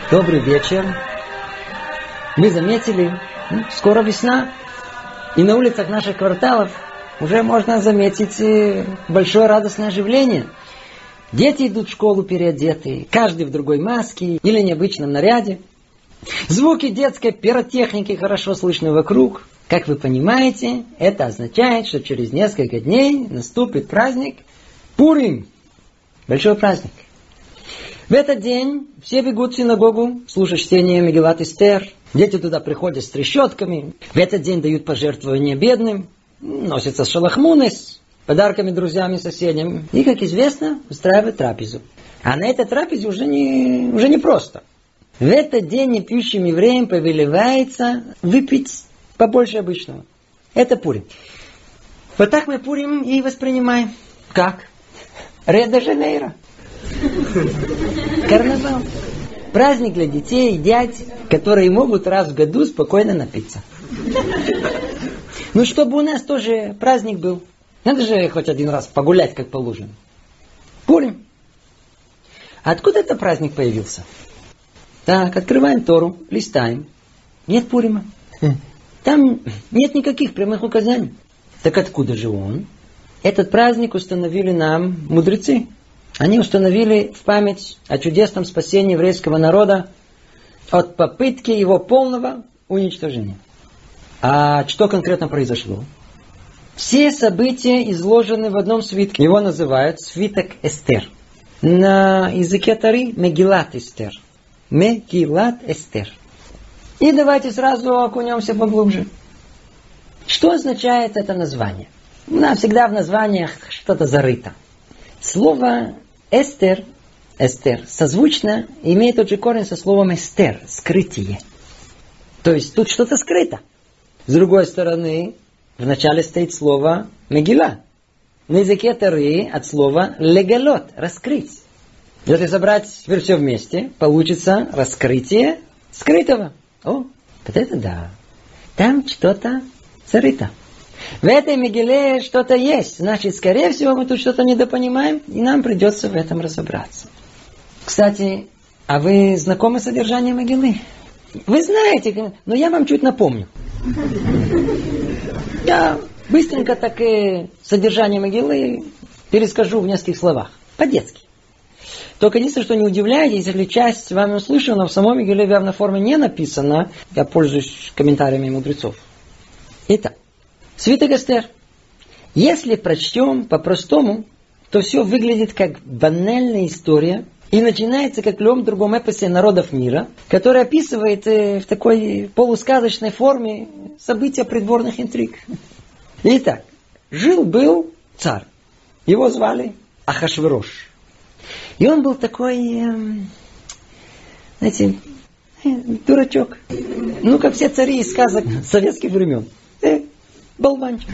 Добрый вечер. Мы заметили, скоро весна, и на улицах наших кварталов уже можно заметить большое радостное оживление. Дети идут в школу переодетые, каждый в другой маске или необычном наряде. Звуки детской пиротехники хорошо слышны вокруг. Как вы понимаете, это означает, что через несколько дней наступит праздник Пурим. Большой праздник. В этот день все бегут в синагогу слушать чтение Мегилат Эстер. Дети туда приходят с трещотками. В этот день дают пожертвования бедным. Носятся шалахмунес, подарками друзьям и соседям. И, как известно, устраивают трапезу. А на этой трапезе уже не просто. В этот день непьющим евреям повелевается выпить побольше обычного. Это Пурим. Вот так мы Пурим и воспринимаем. Как? Рио-де-Жанейро. Карнавал. Праздник для детей и дядь, которые могут раз в году спокойно напиться. Ну, чтобы у нас тоже праздник был. Надо же хоть один раз погулять, как положено. Пурим. Откуда этот праздник появился? Так, открываем Тору, листаем. Нет Пурима. Там нет никаких прямых указаний. Так откуда же он? Этот праздник установили нам мудрецы. Они установили в память о чудесном спасении еврейского народа от попытки его полного уничтожения. А что конкретно произошло? Все события изложены в одном свитке. Его называют свиток Эстер. На языке Торы Мегилат Эстер. Мегилат Эстер. И давайте сразу окунемся поглубже. Что означает это название? У нас всегда в названиях что-то зарыто. Слово Эстер, созвучно имеет тот же корень со словом эстер, скрытие. То есть тут что-то скрыто. С другой стороны, в начале стоит слово Мегила. На языке Торы от слова легалот, раскрыть. Если собрать теперь все вместе, получится раскрытие скрытого. О, вот это да. Там что-то зарыто. В этой Мегиле что-то есть. Значит, скорее всего, мы тут что-то недопонимаем, и нам придется в этом разобраться. Кстати, а вы знакомы с содержанием Мегилы? Вы знаете, но я вам чуть напомню. Я быстренько так и содержание Мегилы перескажу в нескольких словах. По-детски. Только единственное, что не удивляйтесь, если часть вами услышана, в самой Мегиле в явной форме не написано. Я пользуюсь комментариями мудрецов. Итак. Свиток Эстер. Если прочтем по-простому, то все выглядит как банальная история и начинается, как в любом другом эпосе народов мира, который описывает в такой полусказочной форме события придворных интриг. Итак, жил-был царь. Его звали Ахашверош. И он был такой, знаете, дурачок. Ну, как все цари из сказок советских времен. Болванчик.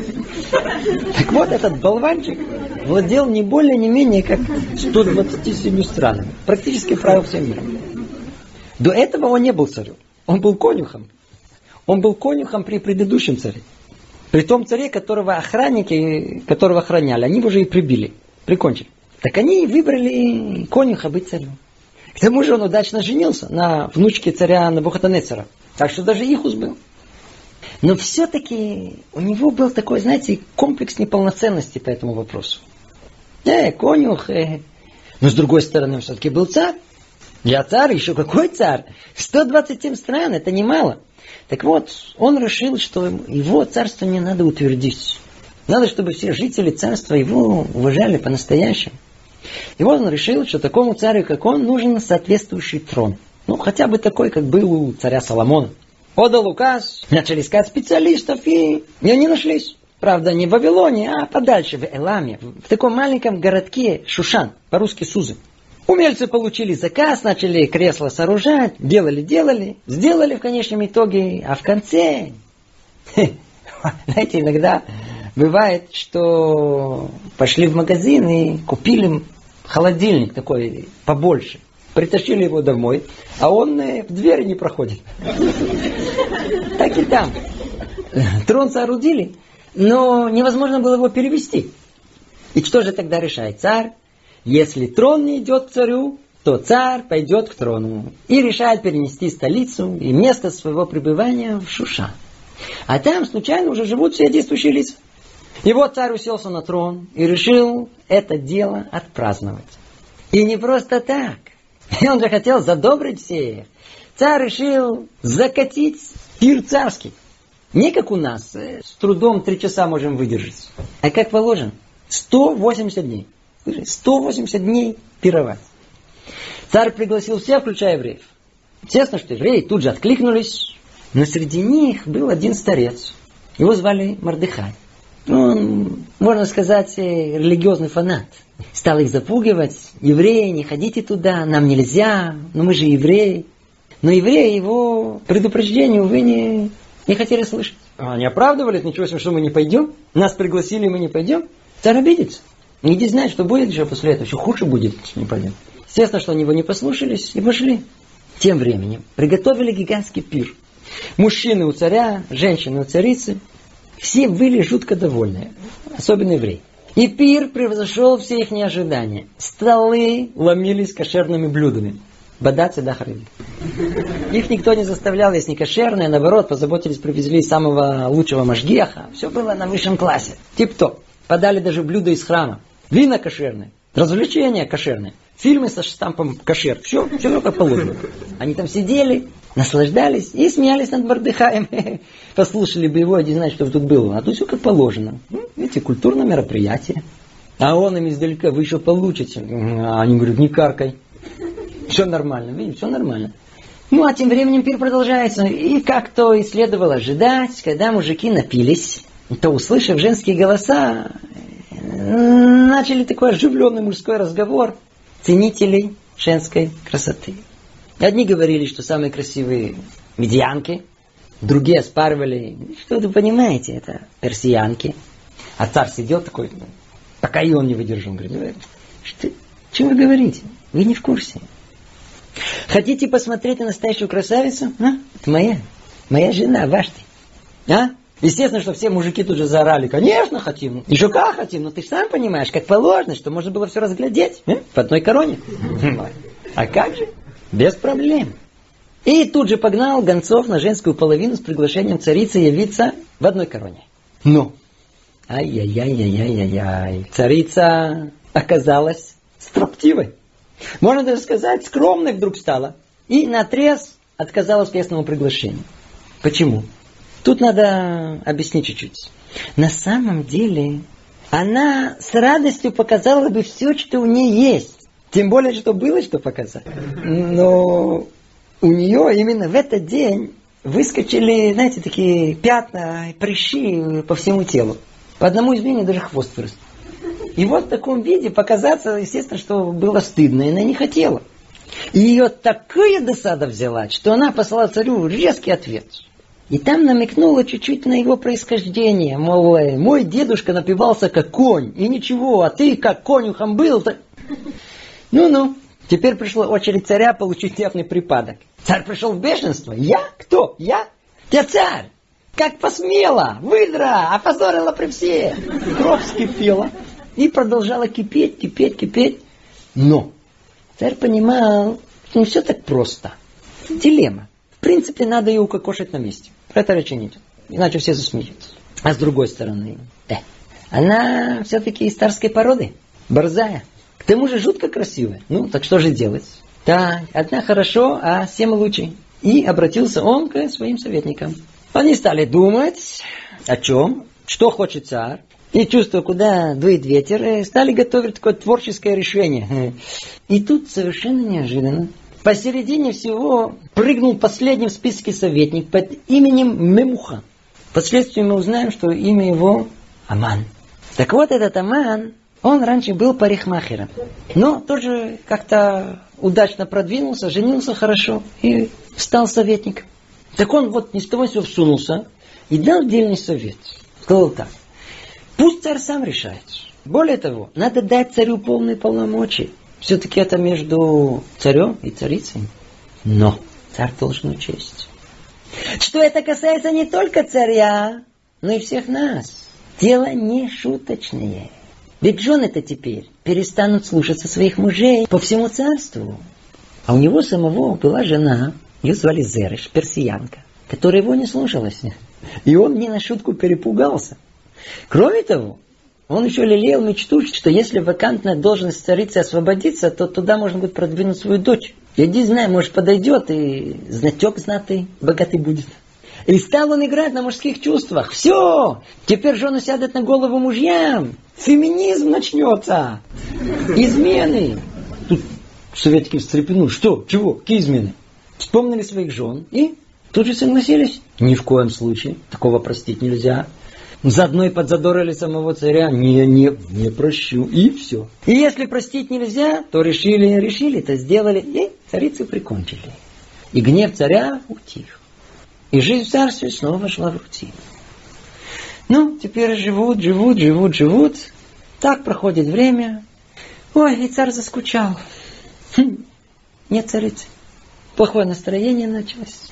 Так вот, этот болванчик владел не более, не менее, как 127 странами. Практически правил всем миром. До этого он не был царем. Он был конюхом. Он был конюхом при предыдущем царе. При том царе, которого охранники, которого охраняли, они его уже и прибили. Прикончили. Так они выбрали конюха быть царем. К тому же он удачно женился на внучке царя Навуходоносора. Так что даже Ихус был. Но все-таки у него был такой, знаете, комплекс неполноценности по этому вопросу. Конюх. Но с другой стороны, он все-таки был царь. Я царь, еще какой царь? 127 стран, это немало. Так вот, он решил, что его царство не надо утвердить. Надо, чтобы все жители царства его уважали по-настоящему. И вот он решил, что такому царю, как он, нужен соответствующий трон. Ну, хотя бы такой, как был у царя Соломона. Подал указ, начали искать специалистов, и они нашлись. Правда, не в Вавилоне, а подальше, в Эламе, в таком маленьком городке Шушан, по-русски Сузы. Умельцы получили заказ, начали кресла сооружать, делали, сделали в конечном итоге, а в конце... Знаете, иногда бывает, что пошли в магазин и купили холодильник такой побольше. Притащили его домой, а он в двери не проходит. Так и там. Трон соорудили, но невозможно было его перевести. И что же тогда решает царь? Если трон не идет к царю, то царь пойдет к трону и решает перенести столицу и место своего пребывания в Шушан. А там случайно уже живут все действующие лица. И вот царь уселся на трон и решил это дело отпраздновать. И не просто так. Он же хотел задобрить всех. Царь решил закатить пир царский. Не как у нас, с трудом 3 часа можем выдержать. А как положено, 180 дней. 180 дней пировать. Царь пригласил всех, включая евреев. Естественно, что евреи тут же откликнулись. Но среди них был один старец. Его звали Мордехай. Он, можно сказать, религиозный фанат. Стал их запугивать. Евреи, не ходите туда, нам нельзя, но мы же евреи. Но евреи его предупреждения, увы, не хотели слышать. Они оправдывались, ничего себе, что мы не пойдем. Нас пригласили, мы не пойдем. Царь обидится. Иди знать, что будет еще после этого. Еще хуже будет, если не пойдем. Естественно, что они его не послушались и пошли. Тем временем приготовили гигантский пир. Мужчины у царя, женщины у царицы. Все были жутко довольны. Особенно евреи. И пир превзошел все их ожидания. Столы ломились кошерными блюдами. Бадацы дахрили. Их никто не заставлял есть не кошерное, наоборот, позаботились, привезли самого лучшего машгиаха. Все было на высшем классе. Тип-топ. Подали даже блюда из храма. Вина кошерные. Развлечения кошерные. Фильмы со штампом кошер. Все как положено. Они там сидели, наслаждались и смеялись над Мордехаем. Послушали бы его, не знать, что тут было. А тут все как положено. Видите, культурное мероприятие. А он им издалека: вы еще получите. А они говорят: не каркай. Все нормально, видите, все нормально. Ну, а тем временем пир продолжается. И как то и следовало ожидать, когда мужики напились, то, услышав женские голоса, начали такой оживленный мужской разговор ценителей женской красоты. Одни говорили, что самые красивые медианки, другие оспаривали, что вы понимаете, это персиянки. А царь сидел такой, пока и он не выдержал, говорит: что вы говорите? Вы не в курсе. Хотите посмотреть на настоящую красавицу? А? Это моя жена, ваш ты. А? Естественно, что все мужики тут же заорали: конечно хотим, еще как хотим, но ты же сам понимаешь, как положено, что можно было все разглядеть в одной короне. А как же? Без проблем. И тут же погнал гонцов на женскую половину с приглашением царицы явиться в одной короне. Но, ай-яй-яй-яй-яй-яй, царица оказалась строптивой. Можно даже сказать, скромной вдруг стала. И наотрез отказалась пестному приглашению. Почему? Тут надо объяснить чуть-чуть. На самом деле, она с радостью показала бы все, что у нее есть. Тем более, что было что показать. Но у нее именно в этот день выскочили, знаете, такие пятна, прыщи по всему телу. По одному из них даже хвост вырос. И вот в таком виде показаться, естественно, что было стыдно, и она не хотела. И ее такая досада взяла, что она послала царю резкий ответ. И там намекнула чуть-чуть на его происхождение. Мол, мой дедушка напивался как конь, и ничего, а ты как конюхом был. Ну-ну, теперь пришла очередь царя получить нервный припадок. Царь пришел в бешенство. Я? Кто? Я? Я царь! Как посмела! Выдра! Опозорила при всех! Кровь вскипела. И продолжала кипеть. Но царь понимал, что не все так просто. Дилемма. В принципе, надо ее укокошить на месте. Про это речи не идет. Иначе все засмеются. А с другой стороны, она все-таки из царской породы. Борзая. К тому же жутко красивая. Ну, так что же делать? Так, одна хорошо, а 7 лучше. И обратился он к своим советникам. Они стали думать, о чем, что хочет царь. И чувствуя, куда дует ветер, стали готовить такое творческое решение. И тут совершенно неожиданно посередине всего прыгнул последний в списке советник под именем Мемухан. Впоследствии мы узнаем, что имя его Аман. Так вот, этот Аман, он раньше был парикмахером, но тоже как-то удачно продвинулся, женился хорошо и стал советником. Так он вот ни с того ни с сего всунулся и дал дельный совет. Сказал так: пусть царь сам решает. Более того, надо дать царю полные полномочия. Все-таки это между царем и царицей. Но царь должен учесть, что это касается не только царя, но и всех нас. Дело не шуточное. Ведь жены-то теперь перестанут слушаться своих мужей по всему царству. А у него самого была жена, ее звали Зереш, персиянка, которая его не слушалась. И он не на шутку перепугался. Кроме того, он еще лелеял мечту, что если вакантная должность царицы освободится, то туда можно будет продвинуть свою дочь. Я не знаю, может подойдет и знатек знатый, богатый будет. И стал он играть на мужских чувствах. Все! Теперь жены сядут на голову мужьям. Феминизм начнется. Измены. Тут советики встрепенулись. Что? Чего? Какие измены? Вспомнили своих жен и тут же согласились. Ни в коем случае. Такого простить нельзя. Заодно и подзадорили самого царя. Не прощу. И все. И если простить нельзя, то решили, то сделали. И царицу прикончили. И гнев царя утих. И жизнь в царстве снова вошла в рутину. Ну, теперь живут. Так проходит время. Ой, и царь заскучал. Нет царицы. Плохое настроение началось.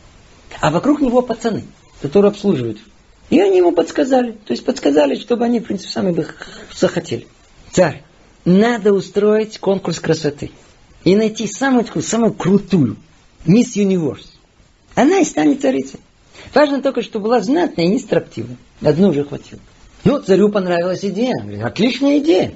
А вокруг него пацаны, которые обслуживают. И они ему подсказали. То есть подсказали, чтобы они, в принципе, сами бы захотели. Царь, надо устроить конкурс красоты. И найти самую крутую. Мисс Юниверс. Она и станет царицей. Важно только, чтобы была знатная и не строптивая. Одну уже хватило. Ну, царю понравилась идея. Отличная идея.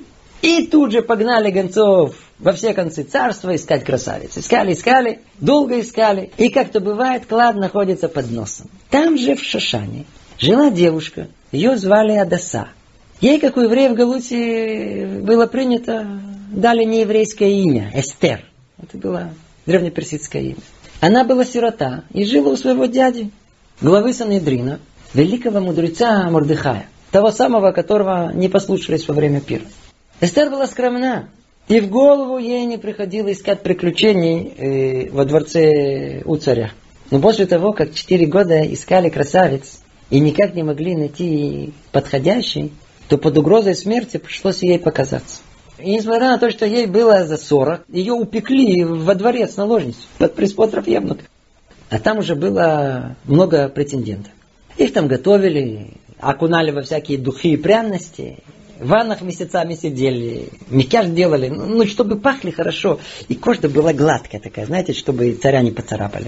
И тут же погнали гонцов во все концы царства искать красавиц. Искали, долго искали. И как-то бывает, клад находится под носом. Там же в Шошане жила девушка. Ее звали Адаса. Ей, как у евреев в Галуте было принято, дали нееврейское имя. Эстер. Это было древнеперсидское имя. Она была сирота и жила у своего дяди, главы Санедрина, великого мудреца Мордехая, того самого, которого не послушались во время пира. Эстер была скромна, и в голову ей не приходило искать приключений во дворце у царя. Но после того, как 4 года искали красавиц и никак не могли найти подходящий, то под угрозой смерти пришлось ей показаться. И несмотря на то, что ей было за 40, ее упекли во дворец наложницу под присмотром евнуха. А там уже было много претендентов. Их там готовили, окунали во всякие духи и пряности, в ваннах месяцами сидели, макияж делали, ну, чтобы пахли хорошо. И кожа была гладкая такая, знаете, чтобы царя не поцарапали.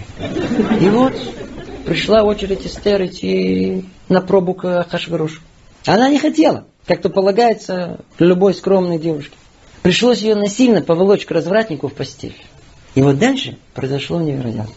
И вот пришла очередь Эстер идти на пробу к Ахашверошу. Она не хотела, как-то полагается любой скромной девушке. Пришлось ее насильно поволочь к развратнику в постель. И вот дальше произошло невероятно.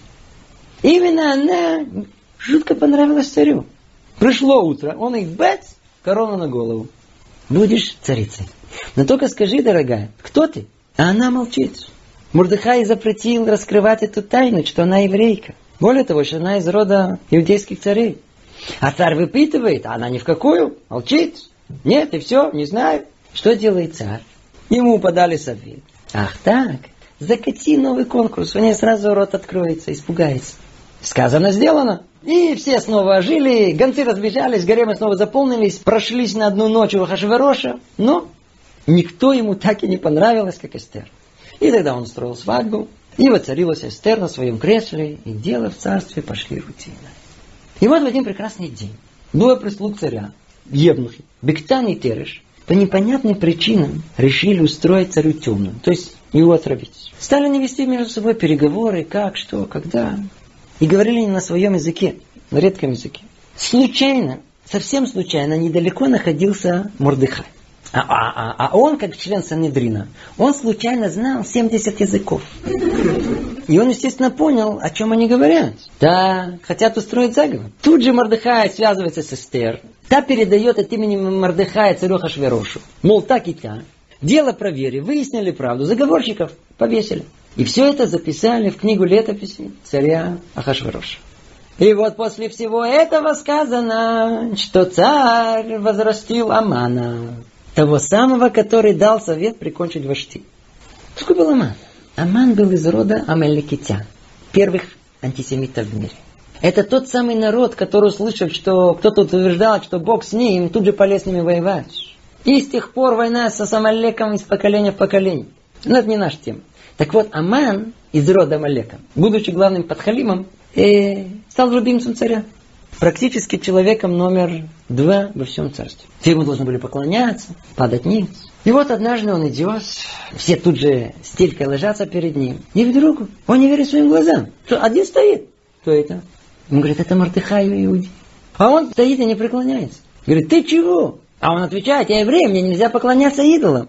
Именно она жутко понравилась царю. Пришло утро, он их бац, корону на голову. Будешь царицей. Но только скажи, дорогая, кто ты? А она молчит. Мордехай запретил раскрывать эту тайну, что она еврейка. Более того, что она из рода иудейских царей. А царь выпытывает, а она ни в какую, молчит. Нет, и все, не знаю. Что делает царь? Ему подали совет. Ах так, закати новый конкурс, у нее сразу рот откроется, испугается. Сказано, сделано. И все снова ожили, гонцы разбежались, гаремы снова заполнились, прошлись на одну ночь у Ахашвероша, но никто ему так и не понравилось, как Эстер. И тогда он устроил свадьбу, и воцарилась Эстер на своем кресле, и дела в царстве пошли рутиной. И вот в один прекрасный день двое прислуг царя, евнухи, Бигтан и Тереш, по непонятным причинам решили устроить царю темную, то есть его отравить. Стали не вести между собой переговоры, как, что, когда. И говорили на своем языке, на редком языке. Случайно, совсем случайно, недалеко находился Мордехай. А он, как член Санедрина, он случайно знал 70 языков. И он, естественно, понял, о чем они говорят. Да, хотят устроить заговор. Тут же Мордехай связывается с Эстер. Та передает от имени Мордехая царю Ахашверошу. Мол, так и так. Дело проверили, выяснили правду, заговорщиков повесили. И все это записали в книгу летописи царя Ахашвероша. И вот после всего этого сказано, что царь возрастил Амана, того самого, который дал совет прикончить Вашти. Кто был Аман? Аман был из рода амалекитян, первых антисемитов в мире. Это тот самый народ, который, услышав, что кто-то утверждал, что Бог с ним, тут же полез с ними воевать. И с тех пор война с Амалеком из поколения в поколение. Но это не наша тема. Так вот, Аман из рода Амалека, будучи главным подхалимом, стал любимцем царя. практически человеком номер 2 во всем царстве. Все ему должны были поклоняться, падать ниц. И вот однажды он идет, все тут же стелькой ложатся перед ним. И вдруг он не верит своим глазам. Что один стоит. Кто это? Он говорит, это Мордехай Иудей. А он стоит и не преклоняется. Говорит, ты чего? А он отвечает, я еврей, мне нельзя поклоняться идолам.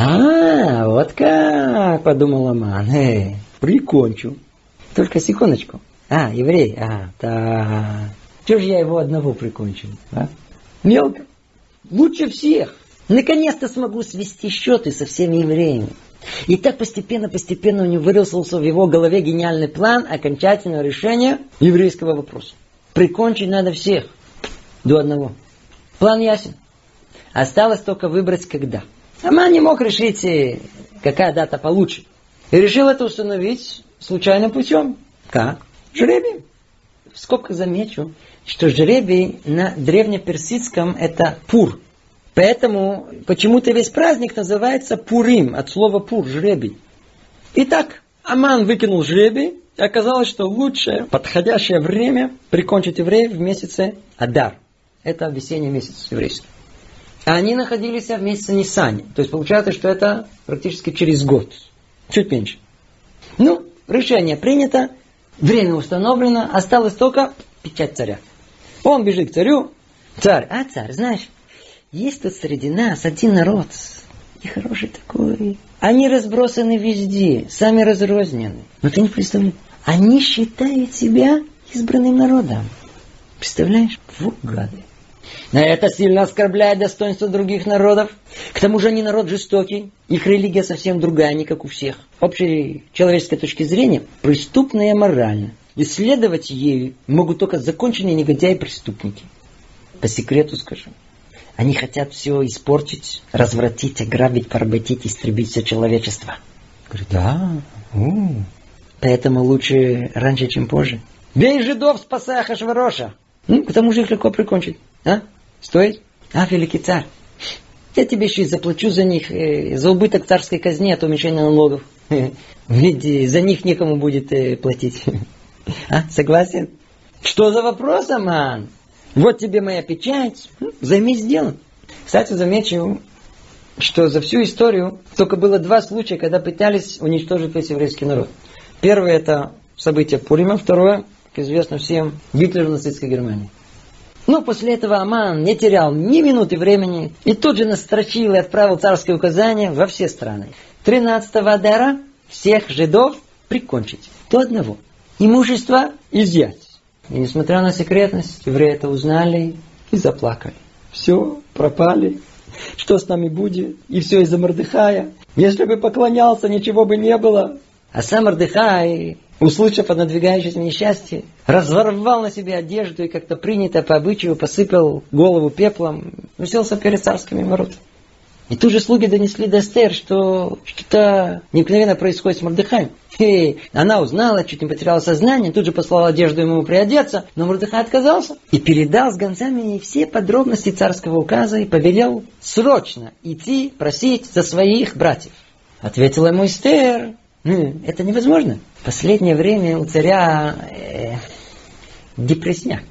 Вот как, подумал Аман. Прикончу. Только секундочку. Еврей, да. Чего же я его одного прикончил? Мелко. Лучше всех. Наконец-то смогу свести счеты со всеми евреями. И так постепенно у него вырисовался в его голове гениальный план окончательного решения еврейского вопроса. Прикончить надо всех. До одного. План ясен. Осталось только выбрать когда. Аман не мог решить, какая дата получше. И решил это установить случайным путем. Как? Жребием. В скобках замечу, что жребий на древнеперсидском это пур. Поэтому почему-то весь праздник называется Пурим, от слова пур, жребий. Итак, Аман выкинул жребий, и оказалось, что лучшее, подходящее время прикончить евреев в месяце Адар. Это весенний месяц еврейский. А они находились в месяце Ниссане. То есть получается, что это практически через год. Чуть меньше. Решение принято, время установлено, осталось только печать царя. Он бежит к царю. Царь, знаешь, есть тут среди нас один народ, и хороший такой. Они разбросаны везде, сами разрознены. Но ты не представляешь, они считают себя избранным народом. Представляешь? Вот гады. Это сильно оскорбляет достоинство других народов. К тому же они народ жестокий. Их религия совсем другая, не как у всех. Общей человеческой точки зрения преступная морально. Исследовать ею могут только законченные негодяи и преступники. По секрету скажу. Они хотят все испортить, развратить, ограбить, поработить, истребить все человечество. Говорит, да. Поэтому лучше раньше, чем позже. Бей жидов, спасай Ахашвероша. К тому же их легко прикончить. Стоит? Великий царь. Я тебе еще и заплачу за них, за убыток царской казне от уменьшения налогов. Ведь за них некому будет платить. Согласен? Что за вопрос, Аман? Вот тебе моя печать. Займись делом. Кстати, замечу, что за всю историю только было 2 случая, когда пытались уничтожить весь еврейский народ. Первое это событие Пурима, второе, как известно всем, Гитлер в нацистской Германии. После этого Аман не терял ни минуты времени и тут же настрочил и отправил царское указание во все страны. 13-го Адара всех жидов прикончить. До одного. Имущество изъять. И несмотря на секретность, евреи это узнали и заплакали. Все, пропали. Что с нами будет? И все из-за Мордехая. Если бы поклонялся, ничего бы не было. А сам Мордехай, услышав о надвигающемся несчастье, разорвал на себе одежду и как-то принято по обычаю посыпал голову пеплом и уселся перед царскими воротами. И тут же слуги донесли до Эстер, что что-то необыкновенно происходит с Мордехаем. И она узнала, чуть не потеряла сознание, тут же послала одежду ему приодеться, но Мордехай отказался и передал с гонцами все подробности царского указа и повелел срочно идти просить за своих братьев. Ответила ему Эстер, это невозможно. В последнее время у царя депрессняк.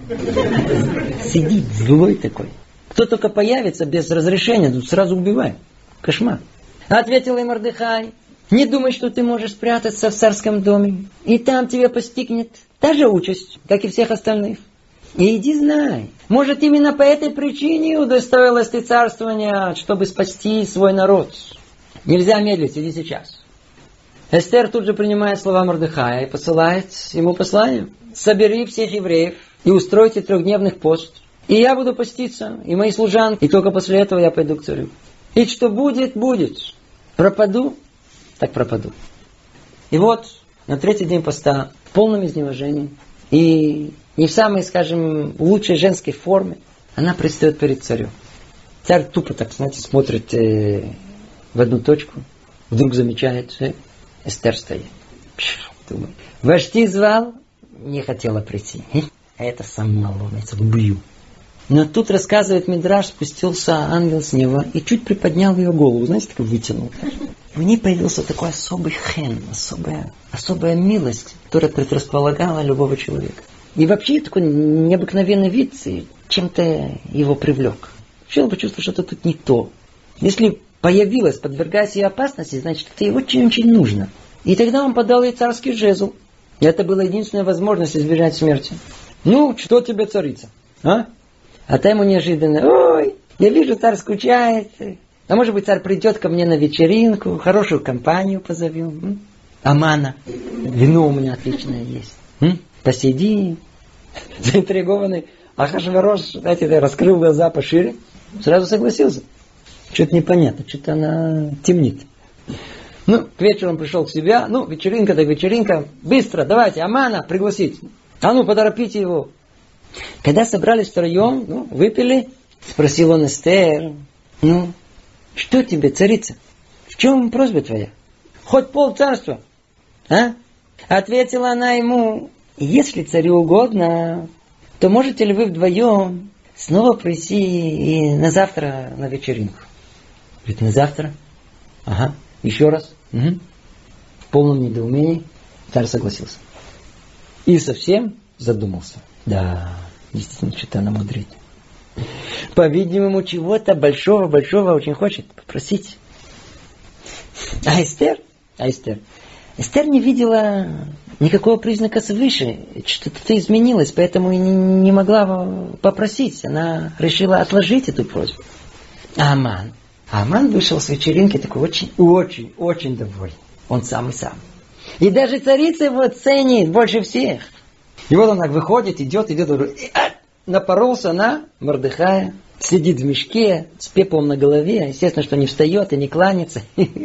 Сидит злой такой. Кто только появится без разрешения, тут сразу убиваем. Кошмар. Ответил ей Мордехай, не думай, что ты можешь спрятаться в царском доме. И там тебя постигнет та же участь, как и всех остальных. И иди знай, может именно по этой причине удостоилось ты царствования, чтобы спасти свой народ. Нельзя медлить, иди сейчас. Эстер тут же принимает слова Мордехая и посылает ему послание. Собери всех евреев и устройте 3-дневный пост. И я буду поститься, и мои служанки, и только после этого я пойду к царю. И что будет, будет. Пропаду, так пропаду. И вот на 3-й день поста, в полном изнеможении, и не в самой, скажем, лучшей женской форме, она предстает перед царем. Царь тупо так, знаете, смотрит в одну точку, вдруг замечает, Эстер стоит. Думаю, Вашти звал, не хотела прийти. А это сама ломается, убью. Но тут, рассказывает Мидраш, спустился ангел с неба и чуть приподнял ее голову, знаете, так вытянул. В ней появился такой особый хен, особая милость, которая предрасполагала любого человека. И вообще такой необыкновенный вид чем-то его привлек. Вообще он почувствовал, что-то тут не то. Если появилась, подвергаясь ей опасности, значит, это ей очень-очень нужно. И тогда он подал ей царский жезл. И это была единственная возможность избежать смерти. Ну, что тебе, царица? А та ему неожиданно: ой, я вижу, царь скучает. А может быть, царь придет ко мне на вечеринку, хорошую компанию позовем. Амана, вино у меня отличное есть. Посидим. Заинтригованный Ахашверош, знаете, раскрыл глаза пошире. Сразу согласился. Что-то непонятно, что-то она темнит. Ну, к вечеру он пришел к себе. Ну, вечеринка так вечеринка. Быстро, давайте, Амана пригласить. А ну, поторопите его. Когда собрались втроем, выпили, спросил он Эстер: ну, что тебе, царица? В чем просьба твоя? Хоть пол царства. А? Ответила она ему: если царю угодно, то можете ли вы вдвоем снова прийти и на завтра на вечеринку? Говорит: на завтра? Ага. Еще раз? Угу. В полном недоумении царь согласился. И совсем задумался. Да, действительно, что-то она мудрит. По-видимому, чего-то большого очень хочет попросить. А Эстер не видела никакого признака свыше. Что-то изменилось, поэтому и не могла попросить. Она решила отложить эту просьбу. Аман вышел с вечеринки такой очень довольный. Он самый. И даже царица его ценит больше всех. И вот он так выходит, идет, напоролся на Мордехая, сидит в мешке, с пеплом на голове. Естественно, что не встает и не кланяется.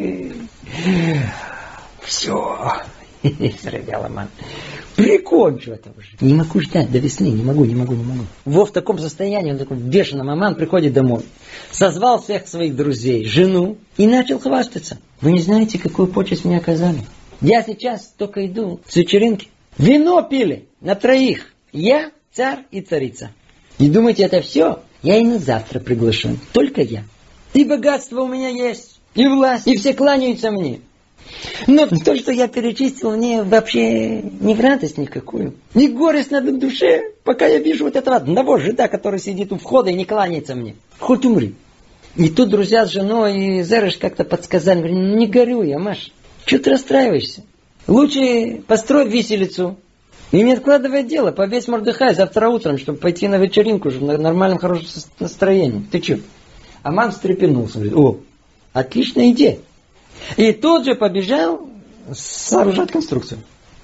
Все, заревел Аман. Прикончу это уже. Не могу ждать до весны, не могу. В таком состоянии, он такой бешеный Аман приходит домой. Созвал всех своих друзей, жену, и начал хвастаться. Вы не знаете, какую почесть мне оказали? Я сейчас только иду с вечеринки. Вино пили на 3. Я, царь и царица. И думаете, это все? Я и на завтра приглашен. Только я. И богатство у меня есть, и власть, и все кланяются мне. Но то, что я перечислил, мне вообще не в радость никакую. Не горесть на душе, пока я вижу вот этого одного жида, который сидит у входа и не кланяется мне. Хоть умри. И тут друзья с женой и Зереш как-то подсказали. Говорят: не горюй, Амаш. Чего ты расстраиваешься? Лучше построй виселицу. И не откладывай дело. Повесь Мордехай завтра утром, чтобы пойти на вечеринку уже в нормальном, хорошем настроении. Ты че? Аман встрепенулся. Говорит: о, отличная идея. И тут же побежал сооружать конструкцию.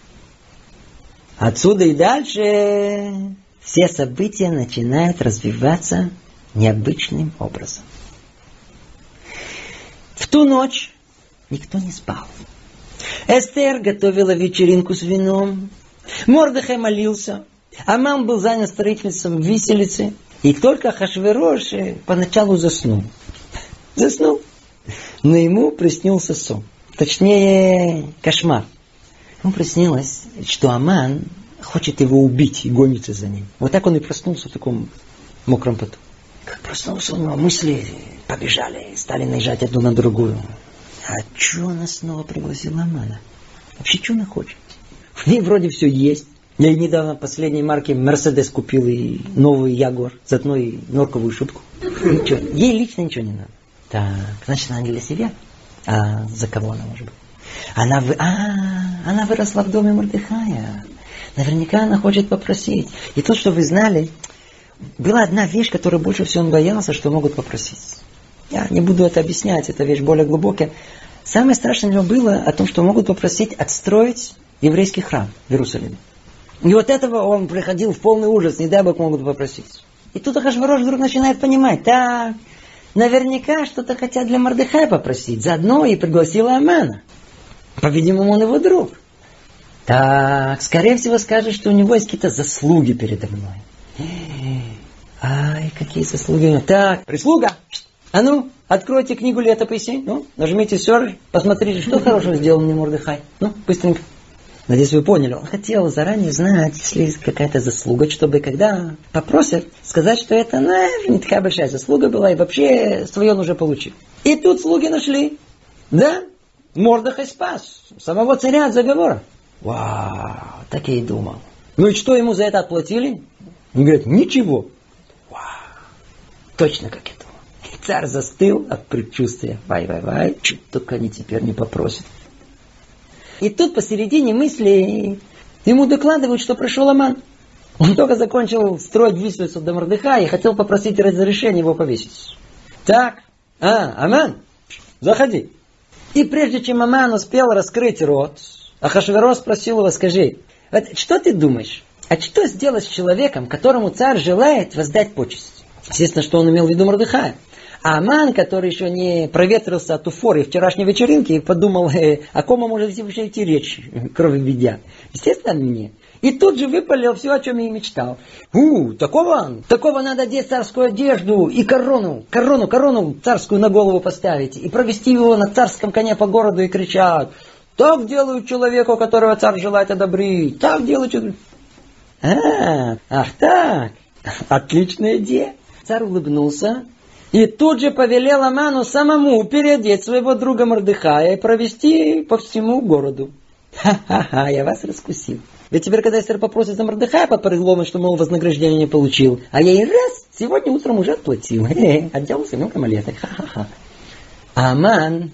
Отсюда и дальше все события начинают развиваться необычным образом. В ту ночь никто не спал. Эстер готовила вечеринку с вином. Мордехай молился. Аман был занят строительством виселицы. И только Ахашверош поначалу заснул. Но ему приснился сон. Точнее, кошмар. Ему приснилось, что Аман хочет его убить и гонится за ним. Вот так он и проснулся в таком мокром поту. Как проснулся, у него мысли побежали, стали наезжать одну на другую. А что она снова пригласила Амана? Вообще, что она хочет? В ней вроде все есть. Я недавно последней марки Мерседес купил и новый Ягуар. Заодно и норковую шубку. Ничего, ей лично ничего не надо. Так, значит, она не для себя. А за кого она может быть? Она выросла в доме Мордехая. Наверняка она хочет попросить. И тут, что вы знали, была одна вещь, которую больше всего он боялся, что могут попросить. Я не буду это объяснять, эта вещь более глубокая. Самое страшное у него было о том, что могут попросить отстроить еврейский храм в Иерусалиме. И вот этого он приходил в полный ужас, не дай Бог могут попросить. И тут Ахашверош вдруг начинает понимать: так, наверняка что-то хотят для Мордехая попросить. Заодно и пригласила Амана. По-видимому, он его друг. Так, скорее всего, скажет, что у него есть какие-то заслуги передо мной. Ай, какие заслуги. Так, прислуга. А ну, откройте книгу летописи. Ну, нажмите Search, посмотрите, что хорошего сделал мне Мордехай. Ну, быстренько. Надеюсь, вы поняли. Он хотел заранее знать, если есть какая-то заслуга, чтобы когда попросят, сказать, что это не такая большая заслуга была, и вообще свое он уже получил. И тут слуги нашли. Да, Мордехай спас самого царя от заговора. Вау, так я и думал. Ну и что ему за это отплатили? Он говорит, ничего. Вау, точно как это. И царь застыл от предчувствия. Вай, чуть только они теперь не попросят. И тут посередине мысли ему докладывают, что пришел Аман. Он только закончил строить виселицу до Мордехая и хотел попросить разрешения его повесить. Так, Аман, заходи. И прежде чем Аман успел раскрыть рот, Ахашверос спросил его, скажи, вот что ты думаешь, а что сделать с человеком, которому царь желает воздать почесть? Естественно, что он имел в виду Мордехая. А Аман, который еще не проветрился от уфории вчерашней вечеринки, подумал, о ком может вообще идти речь, кроме ведя. Естественно, мне. И тут же выпалил все, о чем я и мечтал. Такого надо одеть царскую одежду и корону царскую на голову поставить. И провести его на царском коне по городу и кричать: так делают человеку, которого царь желает одобрить. Так делают человеку. Ах так. Отличная идея. Царь улыбнулся и тут же повелел Аману самому переодеть своего друга Мордехая и провести по всему городу. Ха-ха-ха, я вас раскусил. Ведь теперь, когда Эстер попросит за Мордехая под предлогом, что, мол, вознаграждение не получил, а я и раз, сегодня утром уже отплатил. Отделался мелкой монетой. Ха-ха-ха. Аман.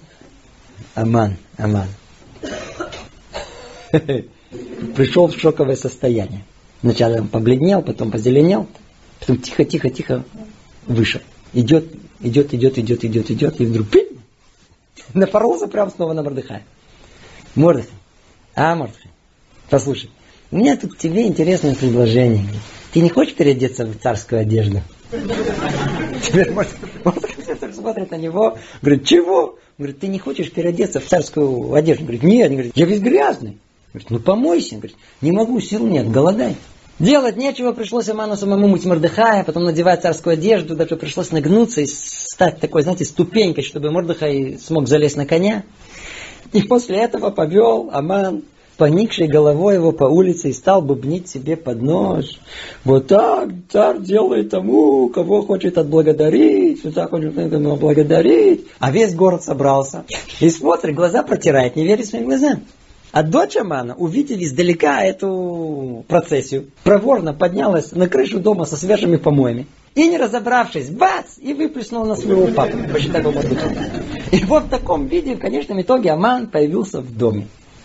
Пришел в шоковое состояние. Сначала он побледнел, потом позеленел, потом тихо вышел. Идет, и вдруг напоролся прямо снова на Мордехая. Мордехай, послушай, у меня тут к тебе интересное предложение. Ты не хочешь переодеться в царскую одежду? Теперь Мордехай смотрит на него, говорит, чего? Говорит, ты не хочешь переодеться в царскую одежду? Говорит, нет, говорит, я весь грязный. Говорит, ну помойся. Говорит, не могу, сил нет, голодай. Делать нечего, пришлось Аману самому мыть Мордехая, потом надевать царскую одежду, даже пришлось нагнуться и стать такой, знаете, ступенькой, чтобы Мордехай смог залезть на коня. И после этого повел Аман, поникшей головой его по улице, и стал бубнить себе под нос. Вот так царь делает тому, кого хочет отблагодарить, вот так хочет этому отблагодарить. А весь город собрался. И смотрит, глаза протирает, не верит своим глазам. А дочь Амана, увидев издалека эту процессию, проворно поднялась на крышу дома со свежими помоями. И не разобравшись, бац, и выплеснула на своего папу. Посчитай, как он будет. И вот в таком виде, в конечном итоге, Аман появился в доме.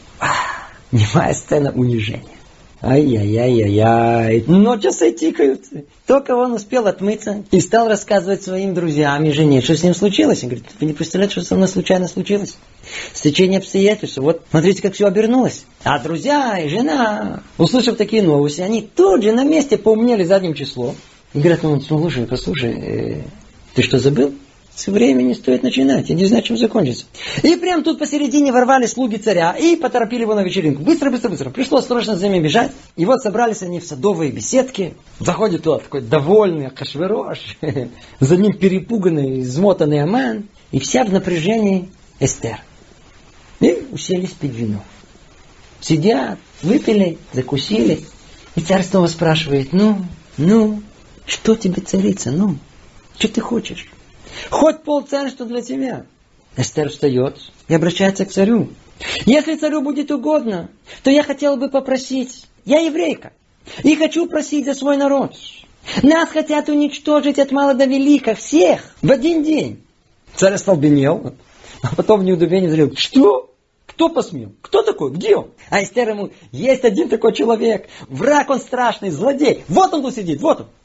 Немая сцена унижения. Ай-яй-яй-яй-яй. Но часы тикают. Только он успел отмыться и стал рассказывать своим друзьям и жене, что с ним случилось. Он говорит, вы не представляете, что со мной случайно случилось? Стечение обстоятельств. Вот, смотрите, как все обернулось. А друзья и жена, услышав такие новости, они тут же на месте поумнели задним числом. И говорят, ну, послушай, ты что, забыл? С времени стоит начинать, я не знаю, чем закончится. И прям тут посередине ворвались слуги царя и поторопили его на вечеринку. Быстро. Пришлось срочно за ними бежать. И вот собрались они в садовой беседке. Заходит туда такой довольный Ахашверош. За ним перепуганный, измотанный Аман. И вся в напряжении Эстер. И уселись пить вино. Сидят, выпили, закусили. И царь снова спрашивает, ну, что тебе, царица, что ты хочешь? Хоть полцарства для тебя. Эстер встает и обращается к царю. Если царю будет угодно, то я хотела бы попросить. Я еврейка. И хочу просить за свой народ. Нас хотят уничтожить от мала до велика. Всех. В один день. Царь остолбенел. А потом в неудоумении взрел. Что? Кто посмел? Кто такой? Где он? А Эстер ему. Есть один такой человек. Враг он страшный, злодей. Вот он тут сидит. Вот он.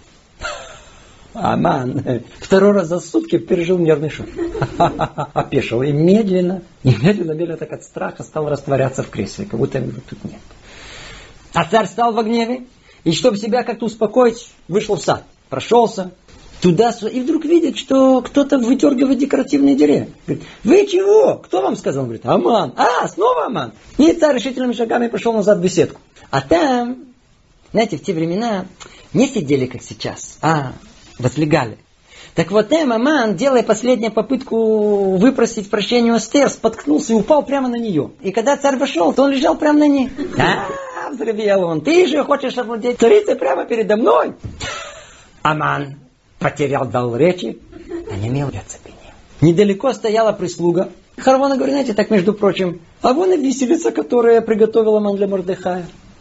Аман второй раз за сутки пережил нервный шок. Опешил. И медленно так от страха стал растворяться в кресле. Как будто его тут нет. А царь стал во гневе. И чтобы себя как-то успокоить, вышел в сад. Прошелся. Туда, и вдруг видит, что кто-то выдергивает декоративные деревья. Говорит, вы чего? Кто вам сказал? Он говорит, Аман. Снова Аман. И царь решительными шагами пошел назад в беседку. А там, знаете, в те времена не сидели, как сейчас, возлегали. Так вот, Аман, делая последнюю попытку выпросить прощения у Эстер, споткнулся и упал прямо на нее. И когда царь вошел, то он лежал прямо на ней. Взревел он. Ты же хочешь овладеть царицей прямо передо мной? Аман потерял дар речи, онемел и оцепенел. Недалеко стояла прислуга. Харвана говорит, знаете, так, между прочим, а вон и виселица, которая приготовила Аман для Мордехая.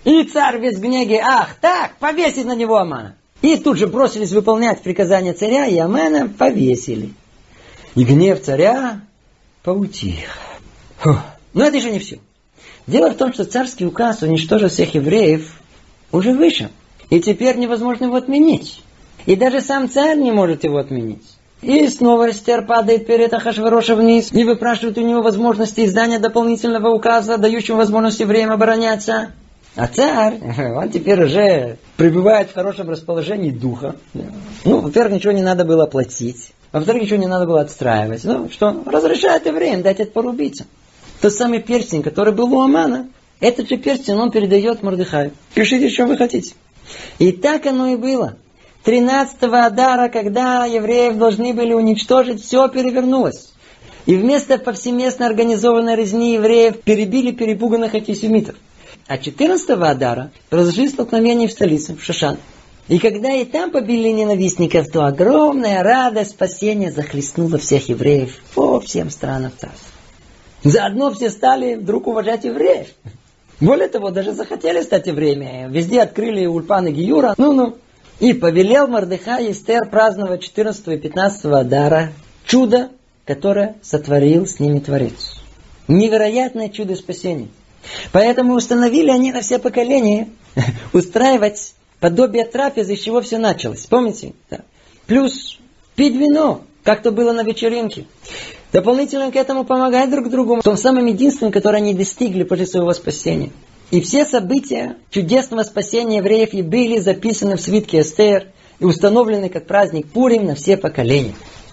И царь весь в гневе, ах, так, повесить на него Амана. И тут же бросились выполнять приказания царя, и Амана повесили. И гнев царя поутих. Но это еще не все. Дело в том, что царский указ уничтожить всех евреев уже вышел. И теперь невозможно его отменить. И даже сам царь не может его отменить. И снова Эстер падает перед Ахашвероша вниз и выпрашивает у него возможности издания дополнительного указа, дающего возможность евреям обороняться. А царь, он теперь уже пребывает в хорошем расположении духа. Ну, во-первых, ничего не надо было платить. Во-вторых, ничего не надо было отстраивать. Ну, что, разрешает евреям дать это порубиться. Тот самый перстень, который был у Амана, этот же перстень он передает Мордехаю. Пишите, что вы хотите. И так оно и было. 13-го Адара, когда евреев должны были уничтожить, все перевернулось. И вместо повсеместно организованной резни евреев перебили перепуганных антисемитов. А 14-го Адара произошли столкновения в столице, в Шошан. И когда и там побили ненавистников, то огромная радость спасения захлестнула всех евреев по всем странам царства. Заодно все стали вдруг уважать евреев. Более того, даже захотели стать евреями. Везде открыли ульпаны Гиюра. И повелел Мордехай Эстер праздновать 14 и 15 Адара чудо, которое сотворил с ними Творец. Невероятное чудо спасения. Поэтому установили они на все поколения устраивать подобие трапезы, с чего все началось. Помните? Да. Плюс пить вино, как то было на вечеринке. Дополнительно к этому помогать друг другу в том самом единственном, которое они достигли после своего спасения. И все события чудесного спасения евреев и были записаны в свитке Эстер и установлены как праздник Пурим на все поколения.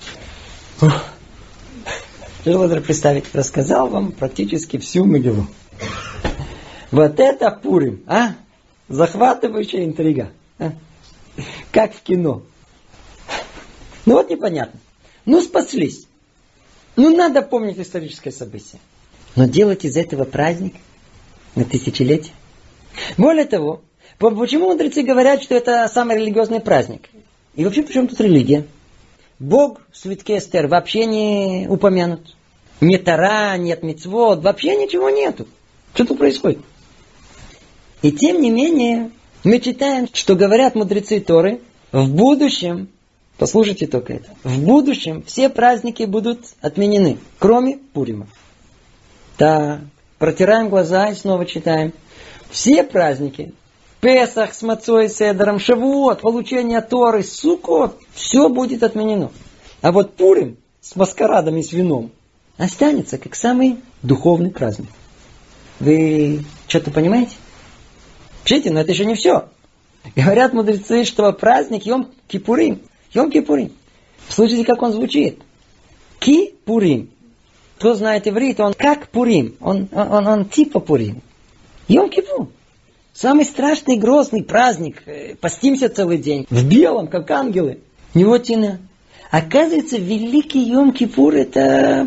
Тяжело даже представить, рассказал вам практически всю Мегилу. Вот это Пурим, а? Захватывающая интрига. А? Как в кино. Ну вот непонятно. Ну спаслись. Ну надо помнить историческое событие. Но делать из этого праздник на тысячелетие. Более того, почему мудрецы говорят, что это самый религиозный праздник? И вообще, почему тут религия? Бог в свитке Эстер вообще не упомянут. Нет Тора, нет мицвот, вообще ничего нету. Что тут происходит? И тем не менее, мы читаем, что говорят мудрецы Торы, в будущем, послушайте только это, в будущем все праздники будут отменены, кроме Пурима. Да, протираем глаза и снова читаем. Все праздники, Песах с Мацой и Седером, Шавуот, получение Торы, Суккот, все будет отменено. А вот Пурим с маскарадом и с вином останется как самый духовный праздник. Вы что-то понимаете? Пишите, но это еще не все. Говорят мудрецы, что праздник Йом-Кипурим. Йом-Кипурим. Слушайте, как он звучит. Ки-Пурим. Кто знает иврит, он как Пурим. Он типа Пурим. Йом-Кипур. Самый страшный, грозный праздник. Постимся целый день. В белом, как ангелы. Не вот тина. Оказывается, великий Йом-Кипур это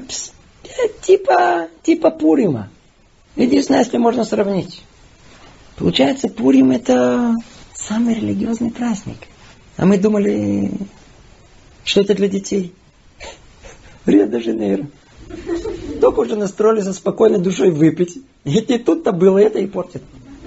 типа Пурима. Единственное, если можно сравнить. Получается, Пурим это самый религиозный праздник. А мы думали, что это для детей. Рио-де-Жанейро. Только уже настроились со спокойной душой выпить. И тут-то было это и портит.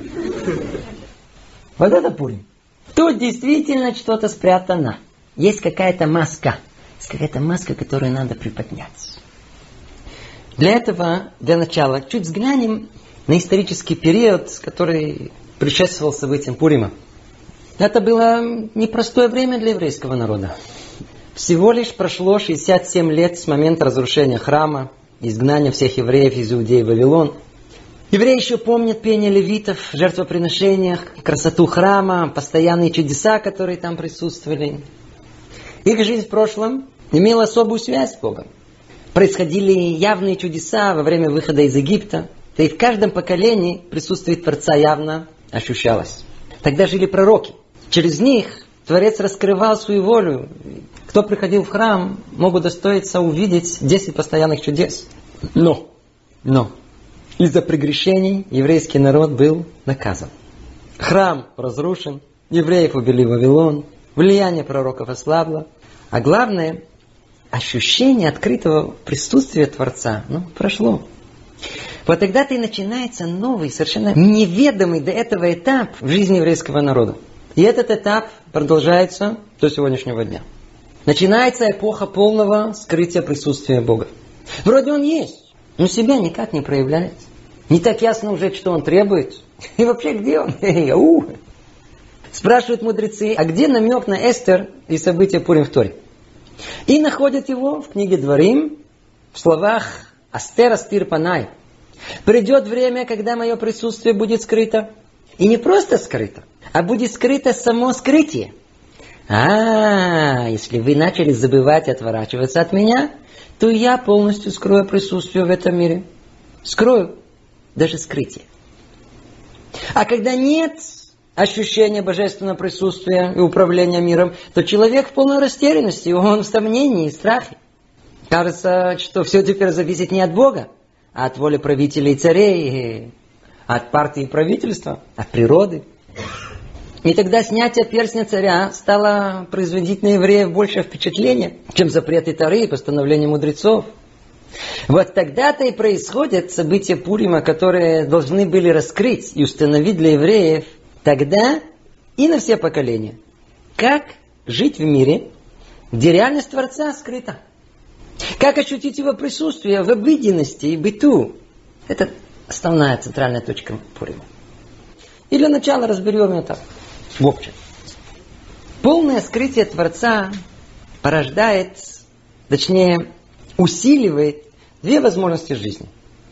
Вот это Пурим. Тут действительно что-то спрятано. Есть какая-то маска. Есть какая-то маска, которую надо приподнять. Для этого, для начала, чуть взглянем на исторический период, который предшествовал событиям Пурима. Это было непростое время для еврейского народа. Всего лишь прошло 67 лет с момента разрушения храма, изгнания всех евреев из Иудеи в Вавилон. Евреи еще помнят пение левитов в жертвоприношениях, красоту храма, постоянные чудеса, которые там присутствовали. Их жизнь в прошлом имела особую связь с Богом. Происходили явные чудеса во время выхода из Египта. Да и в каждом поколении присутствие Творца явно ощущалось. Тогда жили пророки. Через них Творец раскрывал свою волю. Кто приходил в храм, мог удостоиться увидеть 10 постоянных чудес. Но из-за прегрешений еврейский народ был наказан. Храм разрушен, евреев увели в Вавилон, влияние пророков ослабло. А главное, ощущение открытого присутствия Творца прошло. Вот тогда-то и начинается новый, совершенно неведомый до этого этап в жизни еврейского народа. И этот этап продолжается до сегодняшнего дня. Начинается эпоха полного скрытия присутствия Бога. Вроде он есть, но себя никак не проявляет. Не так ясно уже, что он требует. И вообще, где он? Спрашивают мудрецы, а где намек на Эстер и события Пурим в Торе? И находят его в книге Дворим в словах «Астер астир панай». Придет время, когда мое присутствие будет скрыто. И не просто скрыто, а будет скрыто само скрытие. Если вы начали забывать и отворачиваться от меня, то я полностью скрою присутствие в этом мире. Скрою даже скрытие. А когда нет ощущения божественного присутствия и управления миром, то человек в полной растерянности, он в сомнении и страхе. Кажется, что все теперь зависит не от Бога, а от воли правителей и царей, от партии и правительства, от природы. И тогда снятие перстня царя стало производить на евреев большее впечатление, чем запреты Торы и постановления мудрецов. Вот тогда-то и происходят события Пурима, которые должны были раскрыть и установить для евреев тогда и на все поколения, как жить в мире, где реальность Творца скрыта. Как ощутить его присутствие в обыденности и быту. Это основная центральная точка Пурима. И для начала разберем это в общем. Полное скрытие Творца порождает, точнее, усиливает две возможности жизни.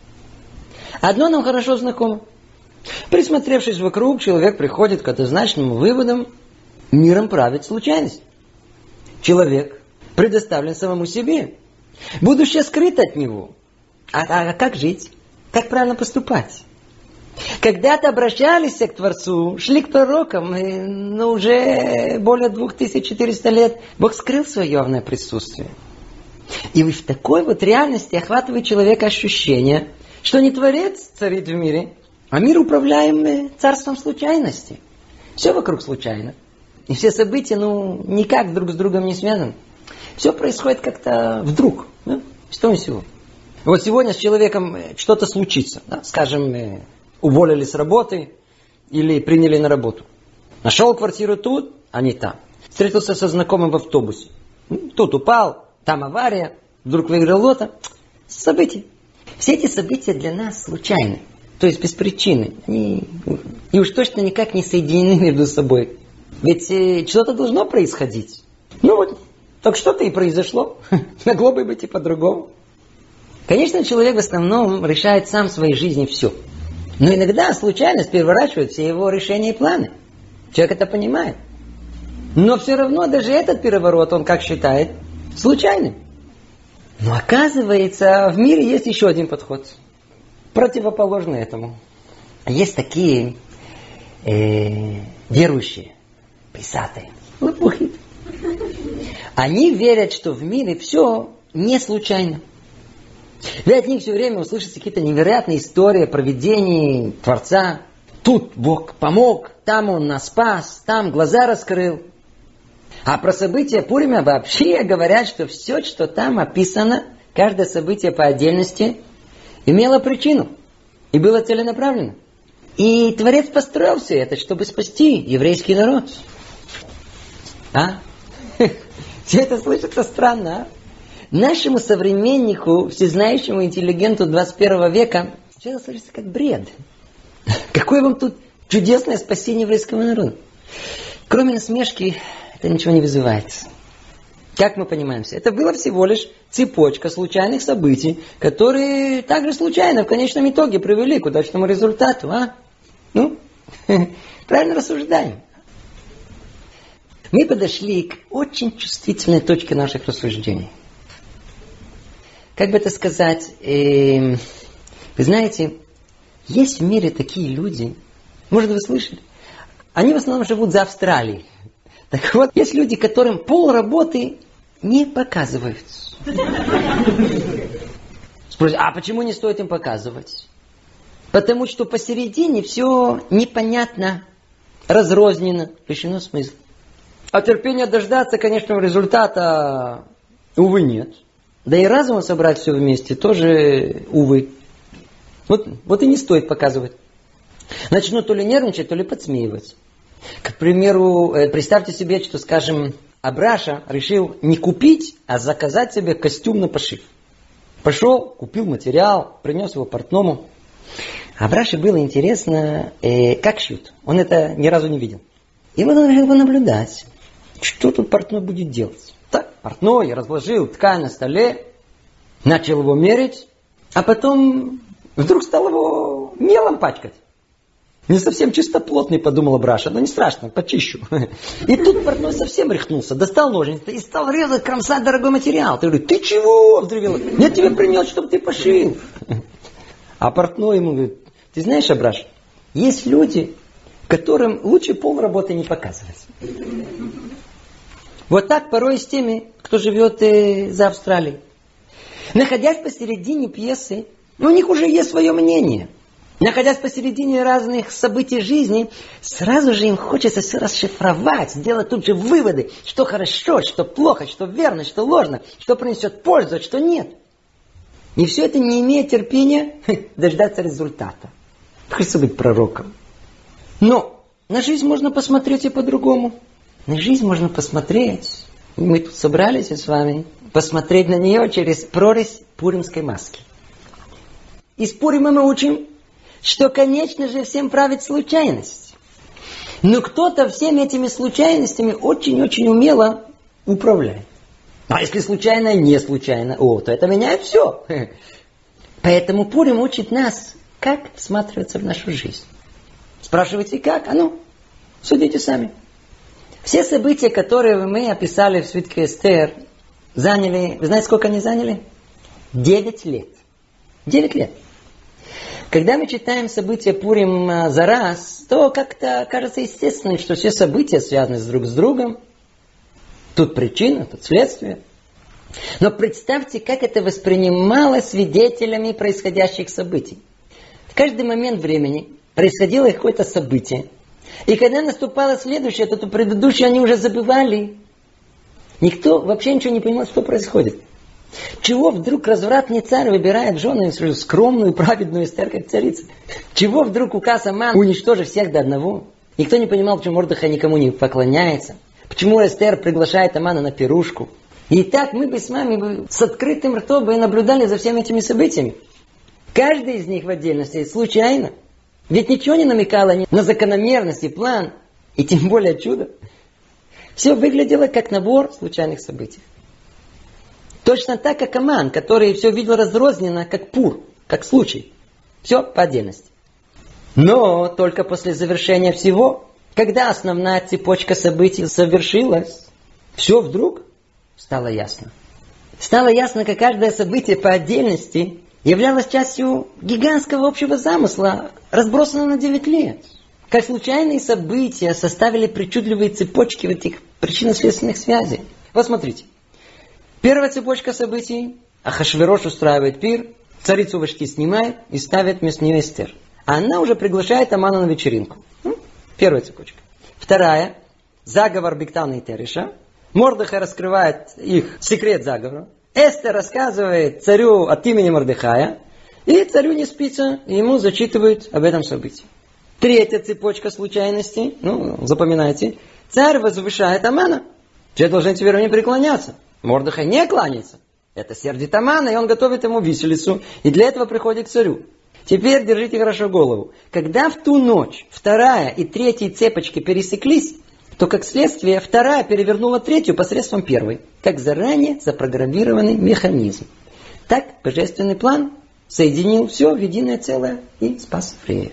Одно нам хорошо знакомо. Присмотревшись вокруг, человек приходит к однозначным выводам: миром правит случайность. Человек предоставлен самому себе. Будущее скрыто от него. А как жить? Как правильно поступать? Когда-то обращались к Творцу, шли к пророкам, но уже более 2400 лет Бог скрыл свое явное присутствие. И в такой вот реальности охватывает человека ощущение, что не Творец царит в мире, а мир управляем царством случайности. Все вокруг случайно. И все события, никак друг с другом не связаны. Все происходит как-то вдруг. Что и сего. Вот сегодня с человеком что-то случится. Скажем, уволили с работы или приняли на работу. Нашел квартиру тут, а не там. Встретился со знакомым в автобусе. Тут упал, там авария, вдруг выиграл лото. События. Все эти события для нас случайны. То есть без причины. И уж точно никак не соединены между собой. Ведь что-то должно происходить. Так что-то и произошло. Могло бы быть и по-другому. Конечно, человек в основном решает сам в своей жизни все. Но иногда случайность переворачивает все его решения и планы. Человек это понимает. Но все равно даже этот переворот, он как считает, случайным. Но оказывается, в мире есть еще один подход. Противоположный этому. Есть такие верующие, писатели, лопухи. Они верят, что в мире все не случайно. Вы от них все время услышите какие-то невероятные истории о провидении Творца. Тут Бог помог, там Он нас спас, там глаза раскрыл. А про события Пурима вообще говорят, что все, что там описано, каждое событие по отдельности, имело причину и было целенаправленно. И Творец построил все это, чтобы спасти еврейский народ. Все это слышится странно, Нашему современнику, всезнающему интеллигенту 21 века, все это слышится как бред. Какое вам тут чудесное спасение еврейского народа? Кроме насмешки, это ничего не вызывает. Как мы понимаем все? Это было всего лишь цепочка случайных событий, которые также случайно в конечном итоге привели к удачному результату. Правильно рассуждаем. Мы подошли к очень чувствительной точке наших рассуждений. Как бы это сказать, вы знаете, есть в мире такие люди, может, вы слышали, они в основном живут за Австралией. Так вот, есть люди, которым пол работы не показываются. Спросите, а почему не стоит им показывать? Потому что посередине все непонятно, разрознено, лишено смысла. А терпения дождаться конечного результата, увы, нет. Да и разума собрать все вместе тоже, увы. Вот и не стоит показывать. Начнут то ли нервничать, то ли подсмеивать. К примеру, представьте себе, что, скажем, Абраша решил не купить, а заказать себе костюм на пошив. Пошел, купил материал, принес его портному. Абраше было интересно, как шьют. Он это ни разу не видел. И вот он решил понаблюдать, что тут портной будет делать. Так, портной разложил ткань на столе, начал его мерить, а потом вдруг стал его мелом пачкать. Не совсем чистоплотный, подумал Абраша, но не страшно, почищу. И тут портной совсем рехнулся, достал ножницы и стал резать, кромсать дорогой материал. Ты говоришь, ты чего? Вздревел. Я тебе принес, чтобы ты пошил. А портной ему говорит, ты знаешь, Абраш, есть люди, которым лучше полработы не показывать. Вот так порой с теми, кто живет за Австралией. Находясь посередине пьесы, у них уже есть свое мнение. Находясь посередине разных событий жизни, сразу же им хочется все расшифровать, сделать тут же выводы, что хорошо, что плохо, что верно, что ложно, что принесет пользу, а что нет. И все это не имея терпения дождаться результата. Хочется быть пророком. Но на жизнь можно посмотреть и по-другому. На жизнь можно посмотреть, мы тут собрались с вами, посмотреть на нее через прорезь пуримской маски. Из Пурима мы учим, что, конечно же, всем правит случайность. Но кто-то всеми этими случайностями очень-очень умело управляет. А если случайно, не случайно, то это меняет все. Поэтому Пурим учит нас, как всматриваться в нашу жизнь. Спрашиваете, как? А ну, судите сами. Все события, которые мы описали в свитке Эстер, заняли, вы знаете, сколько они заняли? 9 лет. 9 лет. Когда мы читаем события Пурим за раз, то как-то кажется естественным, что все события связаны друг с другом. Тут причина, тут следствие. Но представьте, как это воспринималось свидетелями происходящих событий. В каждый момент времени происходило какое-то событие. И когда наступало следующее, то предыдущее они уже забывали. Никто вообще ничего не понимал, что происходит. Чего вдруг развратный царь выбирает в жены свою скромную, праведную Эстер как царицу? Чего вдруг указ Аман уничтожит всех до одного? Никто не понимал, почему Мордехай никому не поклоняется. Почему Эстер приглашает Амана на пирушку. И так мы бы с вами с открытым ртом наблюдали за всеми этими событиями. Каждый из них в отдельности случайно. Ведь ничего не намекало на закономерность и план, и тем более чудо. Все выглядело как набор случайных событий. Точно так, как Аман, который все видел разрозненно, как пур, как случай. Все по отдельности. Но только после завершения всего, когда основная цепочка событий завершилась, все вдруг стало ясно. Стало ясно, как каждое событие по отдельности являлось частью гигантского общего замысла, разбросанного на 9 лет. Как случайные события составили причудливые цепочки в этих причинно-следственных связей. Вот смотрите. Первая цепочка событий. Ахашверош устраивает пир, царицу Вашти снимает и ставит вместо нее Эстер. А она уже приглашает Амана на вечеринку. Первая цепочка. Вторая. Заговор Бигтана и Тереша. Мордехай раскрывает их секрет заговора. Эстер рассказывает царю от имени Мордехая. И царю не спится, и ему зачитывают об этом событии. Третья цепочка случайностей. Запоминайте. Царь возвышает Амана. Все должны теперь мне преклоняться. Мордехай не кланяется. Это сердит Амана, и он готовит ему виселицу. И для этого приходит к царю. Теперь держите хорошо голову. Когда в ту ночь вторая и третья цепочки пересеклись, то как следствие вторая перевернула третью посредством первой. Как заранее запрограммированный механизм. Так божественный план соединил все в единое целое и спас евреев.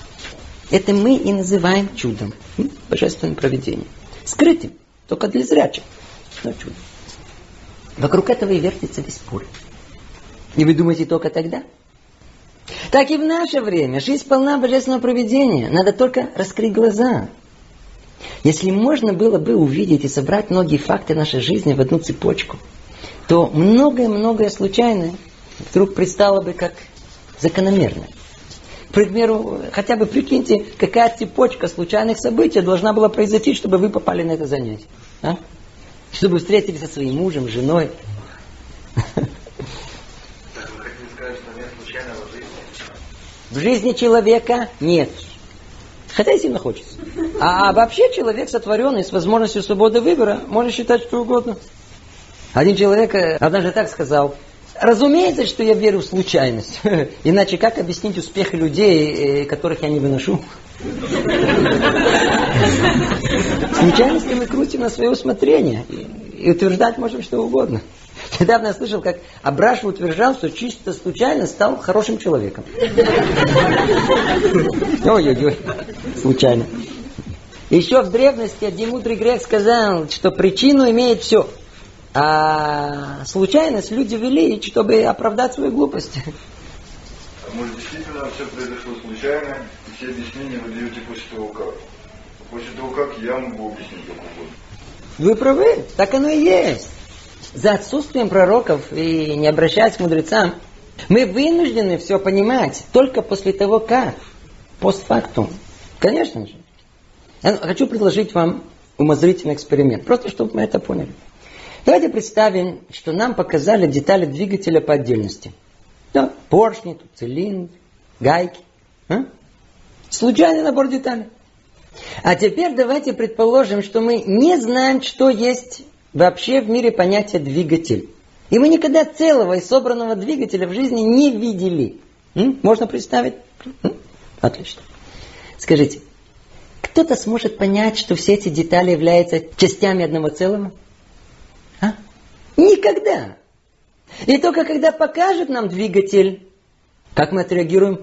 Это мы и называем чудом. Божественным провидением. Скрытым, только для зрячих. Но чудо. Вокруг этого и вертится весь Пурим. И вы думаете только тогда? Так и в наше время. Жизнь полна божественного провидения. Надо только раскрыть глаза. Если можно было бы увидеть и собрать многие факты нашей жизни в одну цепочку, то многое-многое случайное вдруг предстало бы как закономерное. К примеру, хотя бы прикиньте, какая цепочка случайных событий должна была произойти, чтобы вы попали на это занятие. А? Чтобы встретились со своим мужем, женой. Так вы хотите сказать, что нет случайного в жизни? в жизни человека нет. Хотя и сильно хочется. А вообще человек сотворенный с возможностью свободы выбора может считать что угодно. Один человек однажды так сказал: разумеется, что я верю в случайность. Иначе как объяснить успехи людей, которых я не выношу? Случайности мы крутим на свое усмотрение. И утверждать можем что угодно. Недавно я слышал, как Абраша утверждал, что чисто случайно стал хорошим человеком. Ой-ой-ой, случайно. Еще в древности один мудрый грек сказал, что причину имеет все. А случайность люди вели, чтобы оправдать свою глупость. А может действительно все произошло случайно, и все объяснения вы даете после того как? После того как я могу объяснить как угодно. Вы правы, так оно и есть. За отсутствием пророков и не обращаясь к мудрецам, мы вынуждены все понимать только после того как. Постфактум. Конечно же. Я хочу предложить вам умозрительный эксперимент, просто чтобы мы это поняли. Давайте представим, что нам показали детали двигателя по отдельности. Да, поршни, тут цилиндр, гайки. Случайный набор деталей. А теперь давайте предположим, что мы не знаем, что есть вообще в мире понятие двигатель. И мы никогда целого и собранного двигателя в жизни не видели. Можно представить? Отлично. Скажите, кто-то сможет понять, что все эти детали являются частями одного целого? Никогда. И только когда покажут нам двигатель, как мы отреагируем?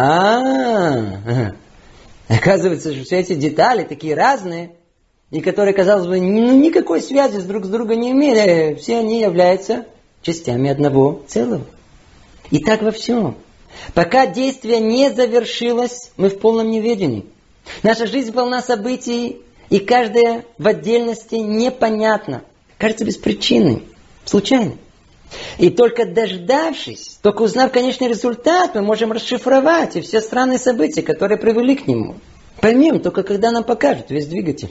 Оказывается, что все эти детали такие разные, и которые, казалось бы, никакой связи друг с другом не имели, все они являются частями одного целого. И так во всем. Пока действие не завершилось, мы в полном неведении. Наша жизнь полна событий, и каждая в отдельности непонятна. Кажется беспричинной, случайной. И только дождавшись, только узнав конечный результат, мы можем расшифровать и все странные события, которые привели к нему. Поймем только когда нам покажут весь двигатель.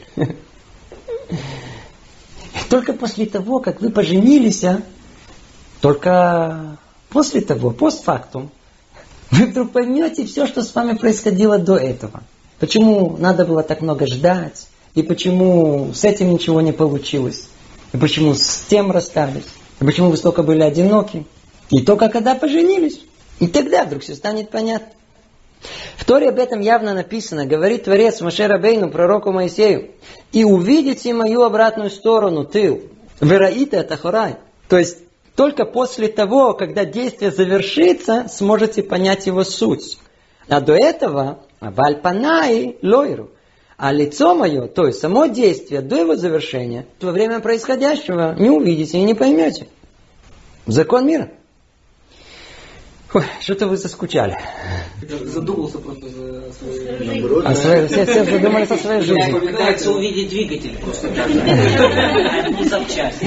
Только после того, как вы поженились, только после того, постфактум, вы вдруг поймете все, что с вами происходило до этого. Почему надо было так много ждать, и почему с этим ничего не получилось, и почему с тем расстались, и почему вы столько были одиноки. И только когда поженились, и тогда вдруг все станет понятно. В Торе об этом явно написано, говорит Творец Моше Рабейну, пророку Моисею: и увидите мою обратную сторону, тыл, вераите это хорай. То есть, только после того, когда действие завершится, сможете понять его суть. А до этого, вальпанай лойру, а лицо мое, то есть само действие до его завершения, во время происходящего не увидите и не поймете. Закон мира. Ой, что-то вы заскучали. Задумался просто за свою жизнь. Все задумались о своей жизни. Пытается увидеть двигатель просто так. Не запчасти.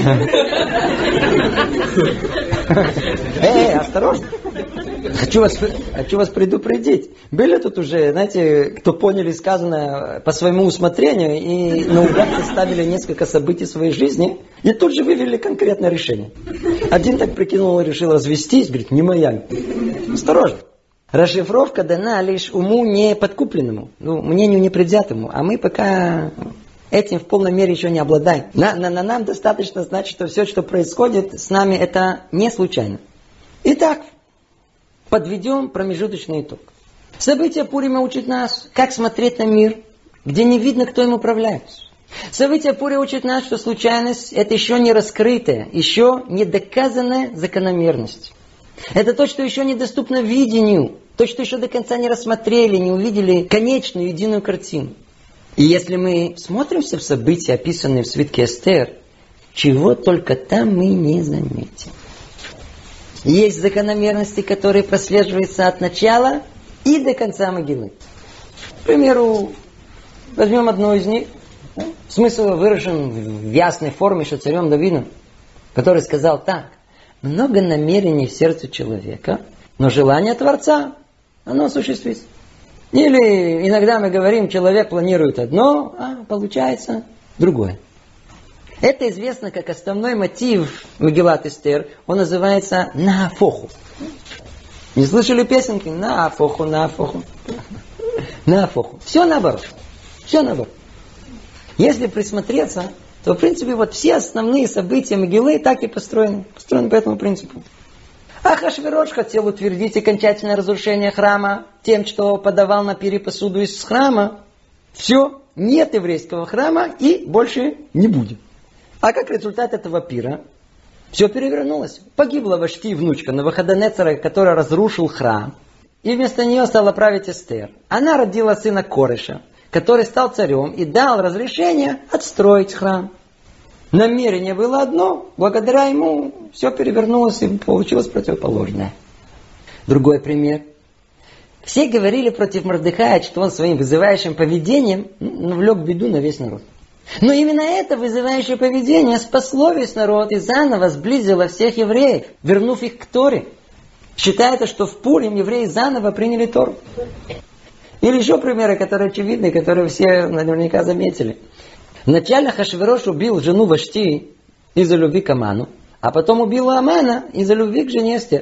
Осторожно. Хочу вас предупредить. Были тут уже, знаете, кто поняли сказанное по своему усмотрению и наугад составили несколько событий своей жизни и тут же вывели конкретное решение. Один так прикинул и решил развестись, говорит, не моя. Осторожно. Расшифровка дана лишь уму не подкупленному, мнению непредвзятому, а мы пока этим в полной мере еще не обладаем. Нам достаточно знать, что все, что происходит с нами, это не случайно. Итак, подведем промежуточный итог. События Пурима учат нас, как смотреть на мир, где не видно, кто им управляет. События Пурима учат нас, что случайность – это еще не раскрытая, еще не доказанная закономерность. Это то, что еще недоступно видению, то, что еще до конца не рассмотрели, не увидели конечную, единую картину. И если мы смотримся в события, описанные в свитке Эстер, чего только там мы не заметим. Есть закономерности, которые прослеживаются от начала и до конца могилы. К примеру, возьмем одну из них. Смысл выражен в ясной форме, что царем Давидом, который сказал так: много намерений в сердце человека, но желание Творца, оно осуществится. Или иногда мы говорим, человек планирует одно, а получается другое. Это известно как основной мотив Мегилат Эстер, он называется нафоху. Не слышали песенки? Нафоху, нафоху. Нафоху. Все наоборот. Все наоборот. Если присмотреться, то, в принципе, вот все основные события Мегилы так и построены. Построены по этому принципу. Ахашверош хотел утвердить окончательное разрушение храма тем, что подавал на пире посуду из храма. Все, нет еврейского храма и больше не будет. А как результат этого пира, все перевернулось. Погибла Вашти, внучка Навуходоносора, который разрушил храм. И вместо нее стала править Эстер. Она родила сына Кореша, который стал царем и дал разрешение отстроить храм. Намерение было одно, благодаря ему все перевернулось и получилось противоположное. Другой пример. Все говорили против Мордехая, что он своим вызывающим поведением навлек беду на весь народ. Но именно это вызывающее поведение спасло весь народ и заново сблизило всех евреев, вернув их к Торе. Считается, что в Пурим евреи заново приняли Тору. Или еще примеры, которые очевидны, которые все наверняка заметили. Вначале Ахашверош убил жену Вашти из-за любви к Аману, а потом убил Амана из-за любви к жене Эстер.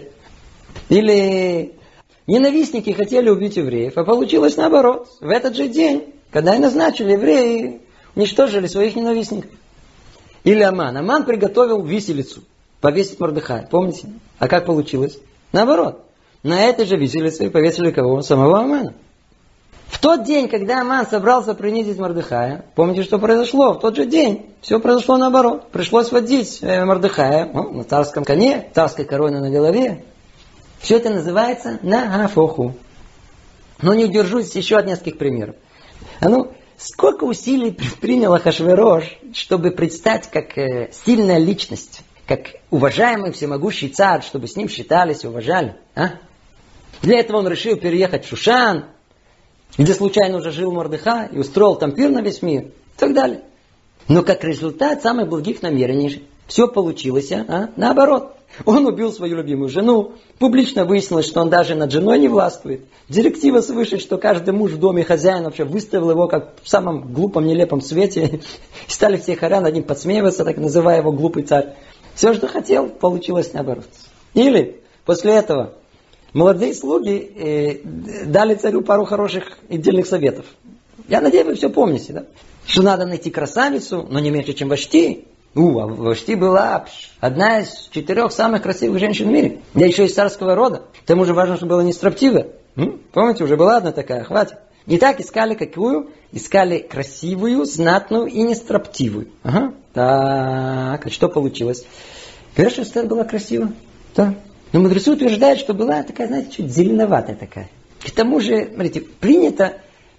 Или ненавистники хотели убить евреев, а получилось наоборот. В этот же день, когда и назначили, евреи уничтожили своих ненавистников. Или Аман. Аман приготовил виселицу, повесить Мордехая. Помните? А как получилось? Наоборот. На этой же виселице повесили кого? Самого Амана. В тот день, когда Аман собрался принизить Мордехая, помните, что произошло? В тот же день все произошло наоборот. Пришлось водить Мордехая на царском коне, царской короной на голове. Все это называется нафоху. Но не удержусь еще от нескольких примеров. Сколько усилий принял Ахашверош, чтобы предстать как сильная личность, как уважаемый всемогущий царь, чтобы с ним считались и уважали. Для этого он решил переехать в Шушан, где случайно уже жил Мордехай, и устроил там пир на весь мир, и так далее. Но как результат самых благих намерений все получилось, наоборот. Он убил свою любимую жену, публично выяснилось, что он даже над женой не властвует. Директива свыше, что каждый муж в доме хозяин вообще выставил его как в самом глупом, нелепом свете. И стали все хоря над ним подсмеиваться, так называя его глупый царь. Все, что хотел, получилось наоборот. Или после этого молодые слуги дали царю пару хороших и дельных советов. Я надеюсь, вы все помните, да? Что надо найти красавицу, но не меньше, чем Вашти. А Вашти была одна из 4 самых красивых женщин в мире. Да еще из царского рода. К тому же важно, чтобы была не строптивая. Помните, уже была одна такая, хватит. И так искали какую? Искали красивую, знатную и не строптивую. Так, а что получилось? Говорят, что Эстер была красива. Да. Но мудрецы утверждают, что была такая, знаете, чуть зеленоватая такая. К тому же, смотрите, принято,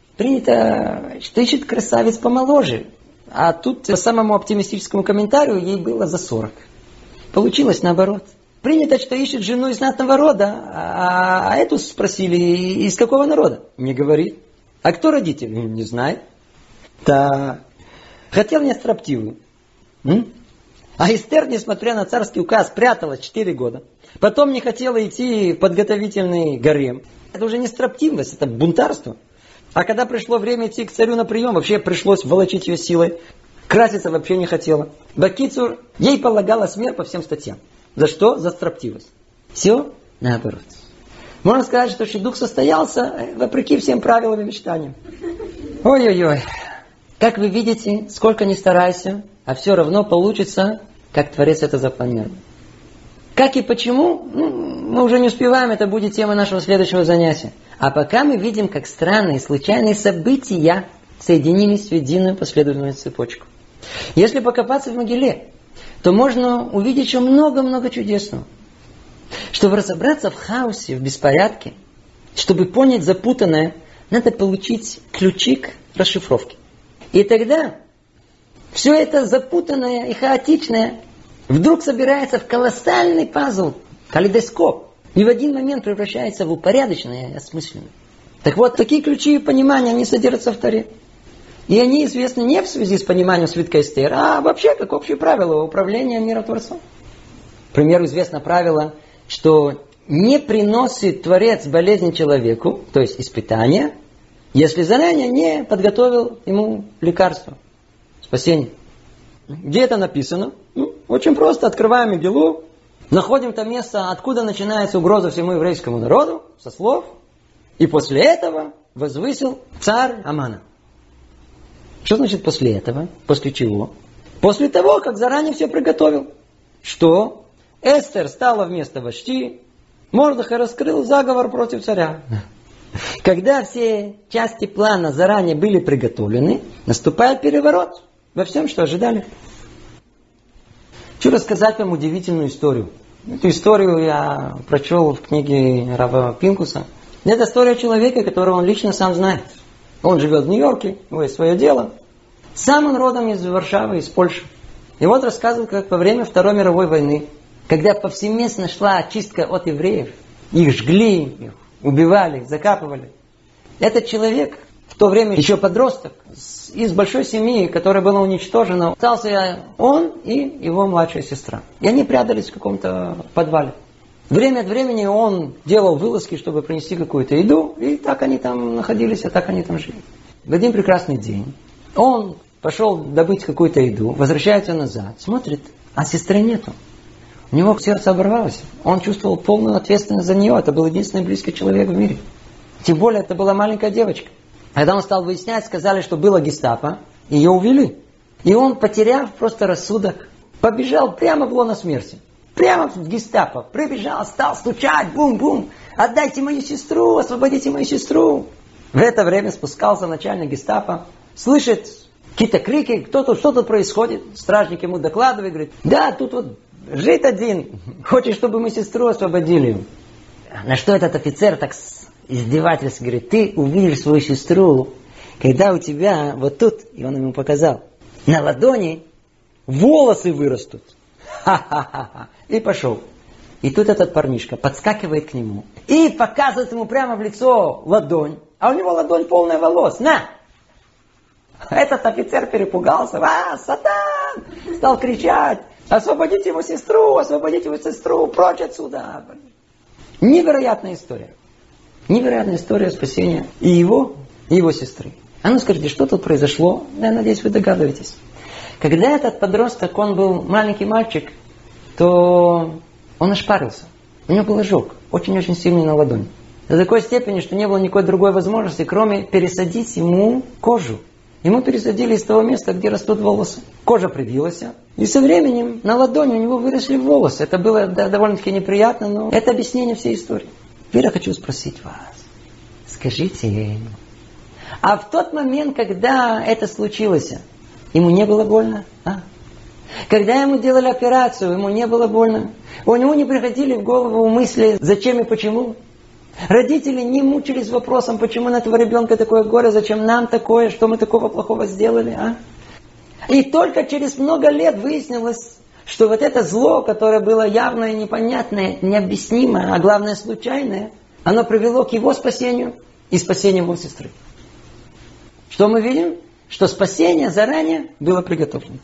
что ищет красавец помоложе. А тут по самому оптимистическому комментарию ей было за 40. Получилось наоборот. Принято, что ищет жену из знатного рода, а эту спросили, из какого народа? Не говорит. А кто родитель? Не знает. Так. Хотел не строптивую. А Эстер, несмотря на царский указ, пряталась 4 года. Потом не хотела идти в подготовительный гарем. Это уже не строптивость, это бунтарство. А когда пришло время идти к царю на прием, вообще пришлось волочить ее силой. Краситься вообще не хотела. Бакицур, ей полагала смерть по всем статьям. За что? За строптивость. Все наоборот. Можно сказать, что шидух состоялся вопреки всем правилам и мечтаниям. Ой-ой-ой. Как вы видите, сколько ни старайся, а все равно получится, как Творец это запланировал. Как и почему, мы уже не успеваем, это будет тема нашего следующего занятия. А пока мы видим, как странные случайные события соединились в единую последовательную цепочку. Если покопаться в Могиле, то можно увидеть еще много-много чудесного. Чтобы разобраться в хаосе, в беспорядке, чтобы понять запутанное, надо получить ключик расшифровки. И тогда все это запутанное и хаотичное вдруг собирается в колоссальный пазл, калейдоскоп, и в один момент превращается в упорядоченное и осмысленное. Так вот, такие ключи понимания, они содержатся в Торе. И они известны не в связи с пониманием свитка Эстер, а вообще как общее правило управления миротворцом. К примеру, известно правило, что не приносит Творец болезнь человеку, то есть испытания, если заранее не подготовил ему лекарство, спасение. Где это написано? Очень просто. Открываем Мегилу, Находим то место, откуда начинается угроза всему еврейскому народу, со слов. И после этого возвысил царь Амана. Что значит после этого? После чего? После того, как заранее все приготовил. Что? Эстер стала вместо Вашти, Мордехай раскрыл заговор против царя. Когда все части плана заранее были приготовлены, наступает переворот во всем, что ожидали. Хочу рассказать вам удивительную историю. Эту историю я прочел в книге Рава Пинкуса. Это история человека, которого он лично сам знает. Он живет в Нью-Йорке, у него есть свое дело. Сам он родом из Варшавы, из Польши. И вот рассказывал, как во время Второй мировой войны, когда повсеместно шла очистка от евреев, их жгли, их убивали, закапывали. Этот человек, в то время еще подросток, из большой семьи, которая была уничтожена, остался он и его младшая сестра. И они прятались в каком-то подвале. Время от времени он делал вылазки, чтобы принести какую-то еду, и так они там находились, а так они там жили. В один прекрасный день он пошел добыть какую-то еду, возвращается назад, смотрит, а сестры нету. У него сердце оборвалось. Он чувствовал полную ответственность за нее. Это был единственный близкий человек в мире. Тем более, это была маленькая девочка. Когда он стал выяснять, сказали, что было гестапо, ее увели. И он, потеряв просто рассудок, побежал прямо в лоно смерти. Прямо в гестапо. Прибежал, стал стучать, бум-бум. Отдайте мою сестру, освободите мою сестру. В это время спускался начальник гестапо. Слышит какие-то крики, кто тут, что тут происходит. Стражник ему докладывает, говорит, да, тут вот жить один, хочет, чтобы мы сестру освободили. На что этот офицер так издевательски говорит, ты увидишь свою сестру, когда у тебя вот тут, и он ему показал, на ладони волосы вырастут. Ха-ха-ха. И пошел. И тут этот парнишка подскакивает к нему и показывает ему прямо в лицо ладонь, а у него ладонь полная волос. На! Этот офицер перепугался. Сатан! Стал кричать. Освободите его сестру, прочь отсюда. Невероятная история. Невероятная история спасения и его сестры. А ну скажите, что тут произошло? Я надеюсь, вы догадываетесь. Когда этот подросток, он был маленький мальчик, то он ошпарился. У него был ожог, очень-очень сильный на ладони. До такой степени, что не было никакой другой возможности, кроме пересадить ему кожу. Ему пересадили из того места, где растут волосы. Кожа привилась, и со временем на ладони у него выросли волосы. Это было довольно-таки неприятно, но это объяснение всей истории. Теперь я хочу спросить вас. Скажите, а в тот момент, когда это случилось, ему не было больно? Когда ему делали операцию, ему не было больно? У него не приходили в голову мысли, зачем и почему? Родители не мучились вопросом, почему на этого ребенка такое горе, зачем нам такое, что мы такого плохого сделали, И только через много лет выяснилось, что вот это зло, которое было явное, непонятное, необъяснимое, а главное случайное, оно привело к его спасению и спасению его сестры. Что мы видим? Что спасение заранее было приготовлено.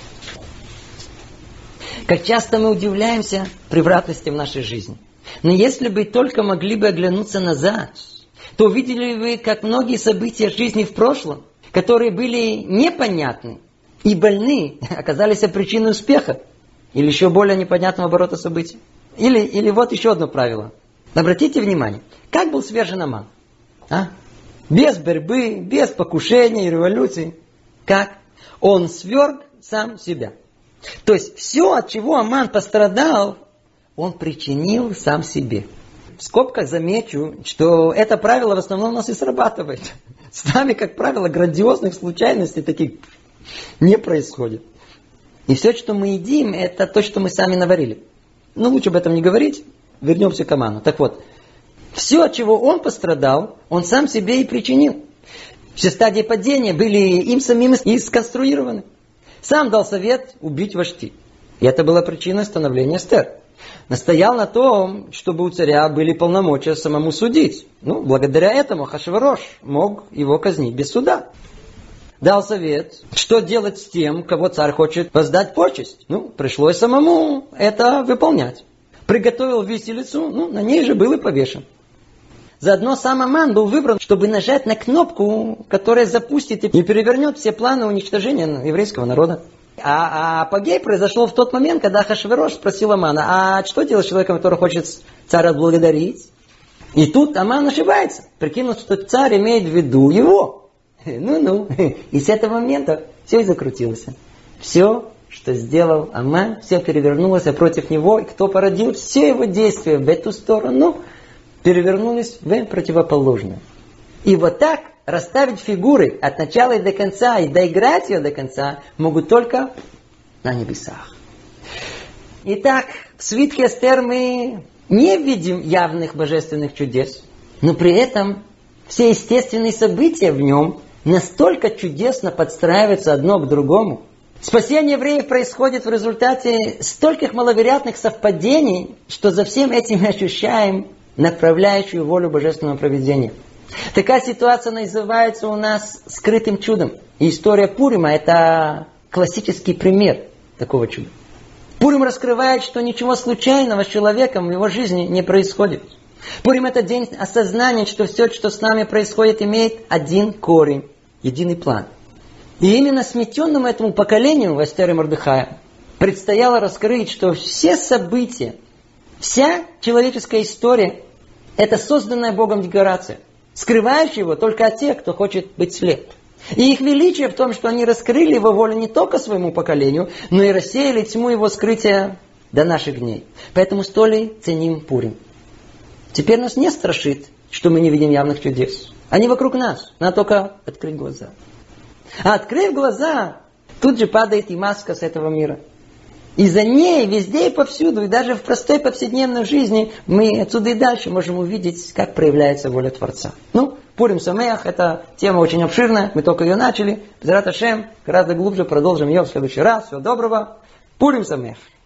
Как часто мы удивляемся превратностям нашей жизни. Но если бы только могли бы оглянуться назад, то увидели бы, как многие события жизни в прошлом, которые были непонятны и больны, оказались причиной успеха или еще более непонятного оборота событий. Или вот еще одно правило. Обратите внимание, как был свержен Аман? Без борьбы, без покушения и революции. Как? Он сверг сам себя. То есть все, от чего Аман пострадал, он причинил сам себе. В скобках замечу, что это правило в основном у нас и срабатывает. С нами, как правило, грандиозных случайностей таких не происходит. И все, что мы едим, это то, что мы сами наварили. Но лучше об этом не говорить. Вернемся к Аману. Так вот, все, от чего он пострадал, он сам себе и причинил. Все стадии падения были им самим и сконструированы. Сам дал совет убить Вашти. И это была причина становления Эстер. Настоял на том, чтобы у царя были полномочия самому судить. Благодаря этому Ахашвирош мог его казнить без суда. Дал совет, что делать с тем, кого царь хочет воздать почесть. Пришлось самому это выполнять. Приготовил виселицу, на ней же был и повешен. Заодно сам Аман был выбран, чтобы нажать на кнопку, которая запустит и перевернет все планы уничтожения еврейского народа. А апогей произошел в тот момент, когда Ахашверош спросил Амана, а что делать с человеком, который хочет царя отблагодарить? И тут Аман ошибается, прикинул, что царь имеет в виду его. Ну-ну. И с этого момента все и закрутилось. Все, что сделал Аман, все перевернулось против него. И кто породил все его действия в эту сторону, перевернулись в противоположную. И вот так расставить фигуры от начала и до конца, и доиграть ее до конца, могут только на небесах. Итак, в свитке Эстер мы не видим явных божественных чудес, но при этом все естественные события в нем настолько чудесно подстраиваются одно к другому. Спасение евреев происходит в результате стольких маловероятных совпадений, что за всем этим мы ощущаем направляющую волю божественного провидения. Такая ситуация называется у нас скрытым чудом. И история Пурима – это классический пример такого чуда. Пурим раскрывает, что ничего случайного с человеком в его жизни не происходит. Пурим – это день осознания, что все, что с нами происходит, имеет один корень, единый план. И именно сметенному этому поколению в Эстер и Мордехая предстояло раскрыть, что все события, вся человеческая история – это созданная Богом декорация, скрывающая его только от тех, кто хочет быть слеп. И их величие в том, что они раскрыли его волю не только своему поколению, но и рассеяли тьму его скрытия до наших дней. Поэтому столь ценим Пурим. Теперь нас не страшит, что мы не видим явных чудес. Они вокруг нас, надо только открыть глаза. А открыв глаза, тут же падает и маска с этого мира. И за ней везде и повсюду, и даже в простой повседневной жизни, мы отсюда и дальше можем увидеть, как проявляется воля Творца. Пурим Самеах, это тема очень обширная, мы только ее начали. Безрат Ашем, гораздо глубже продолжим ее в следующий раз. Всего доброго. Пурим Самеах.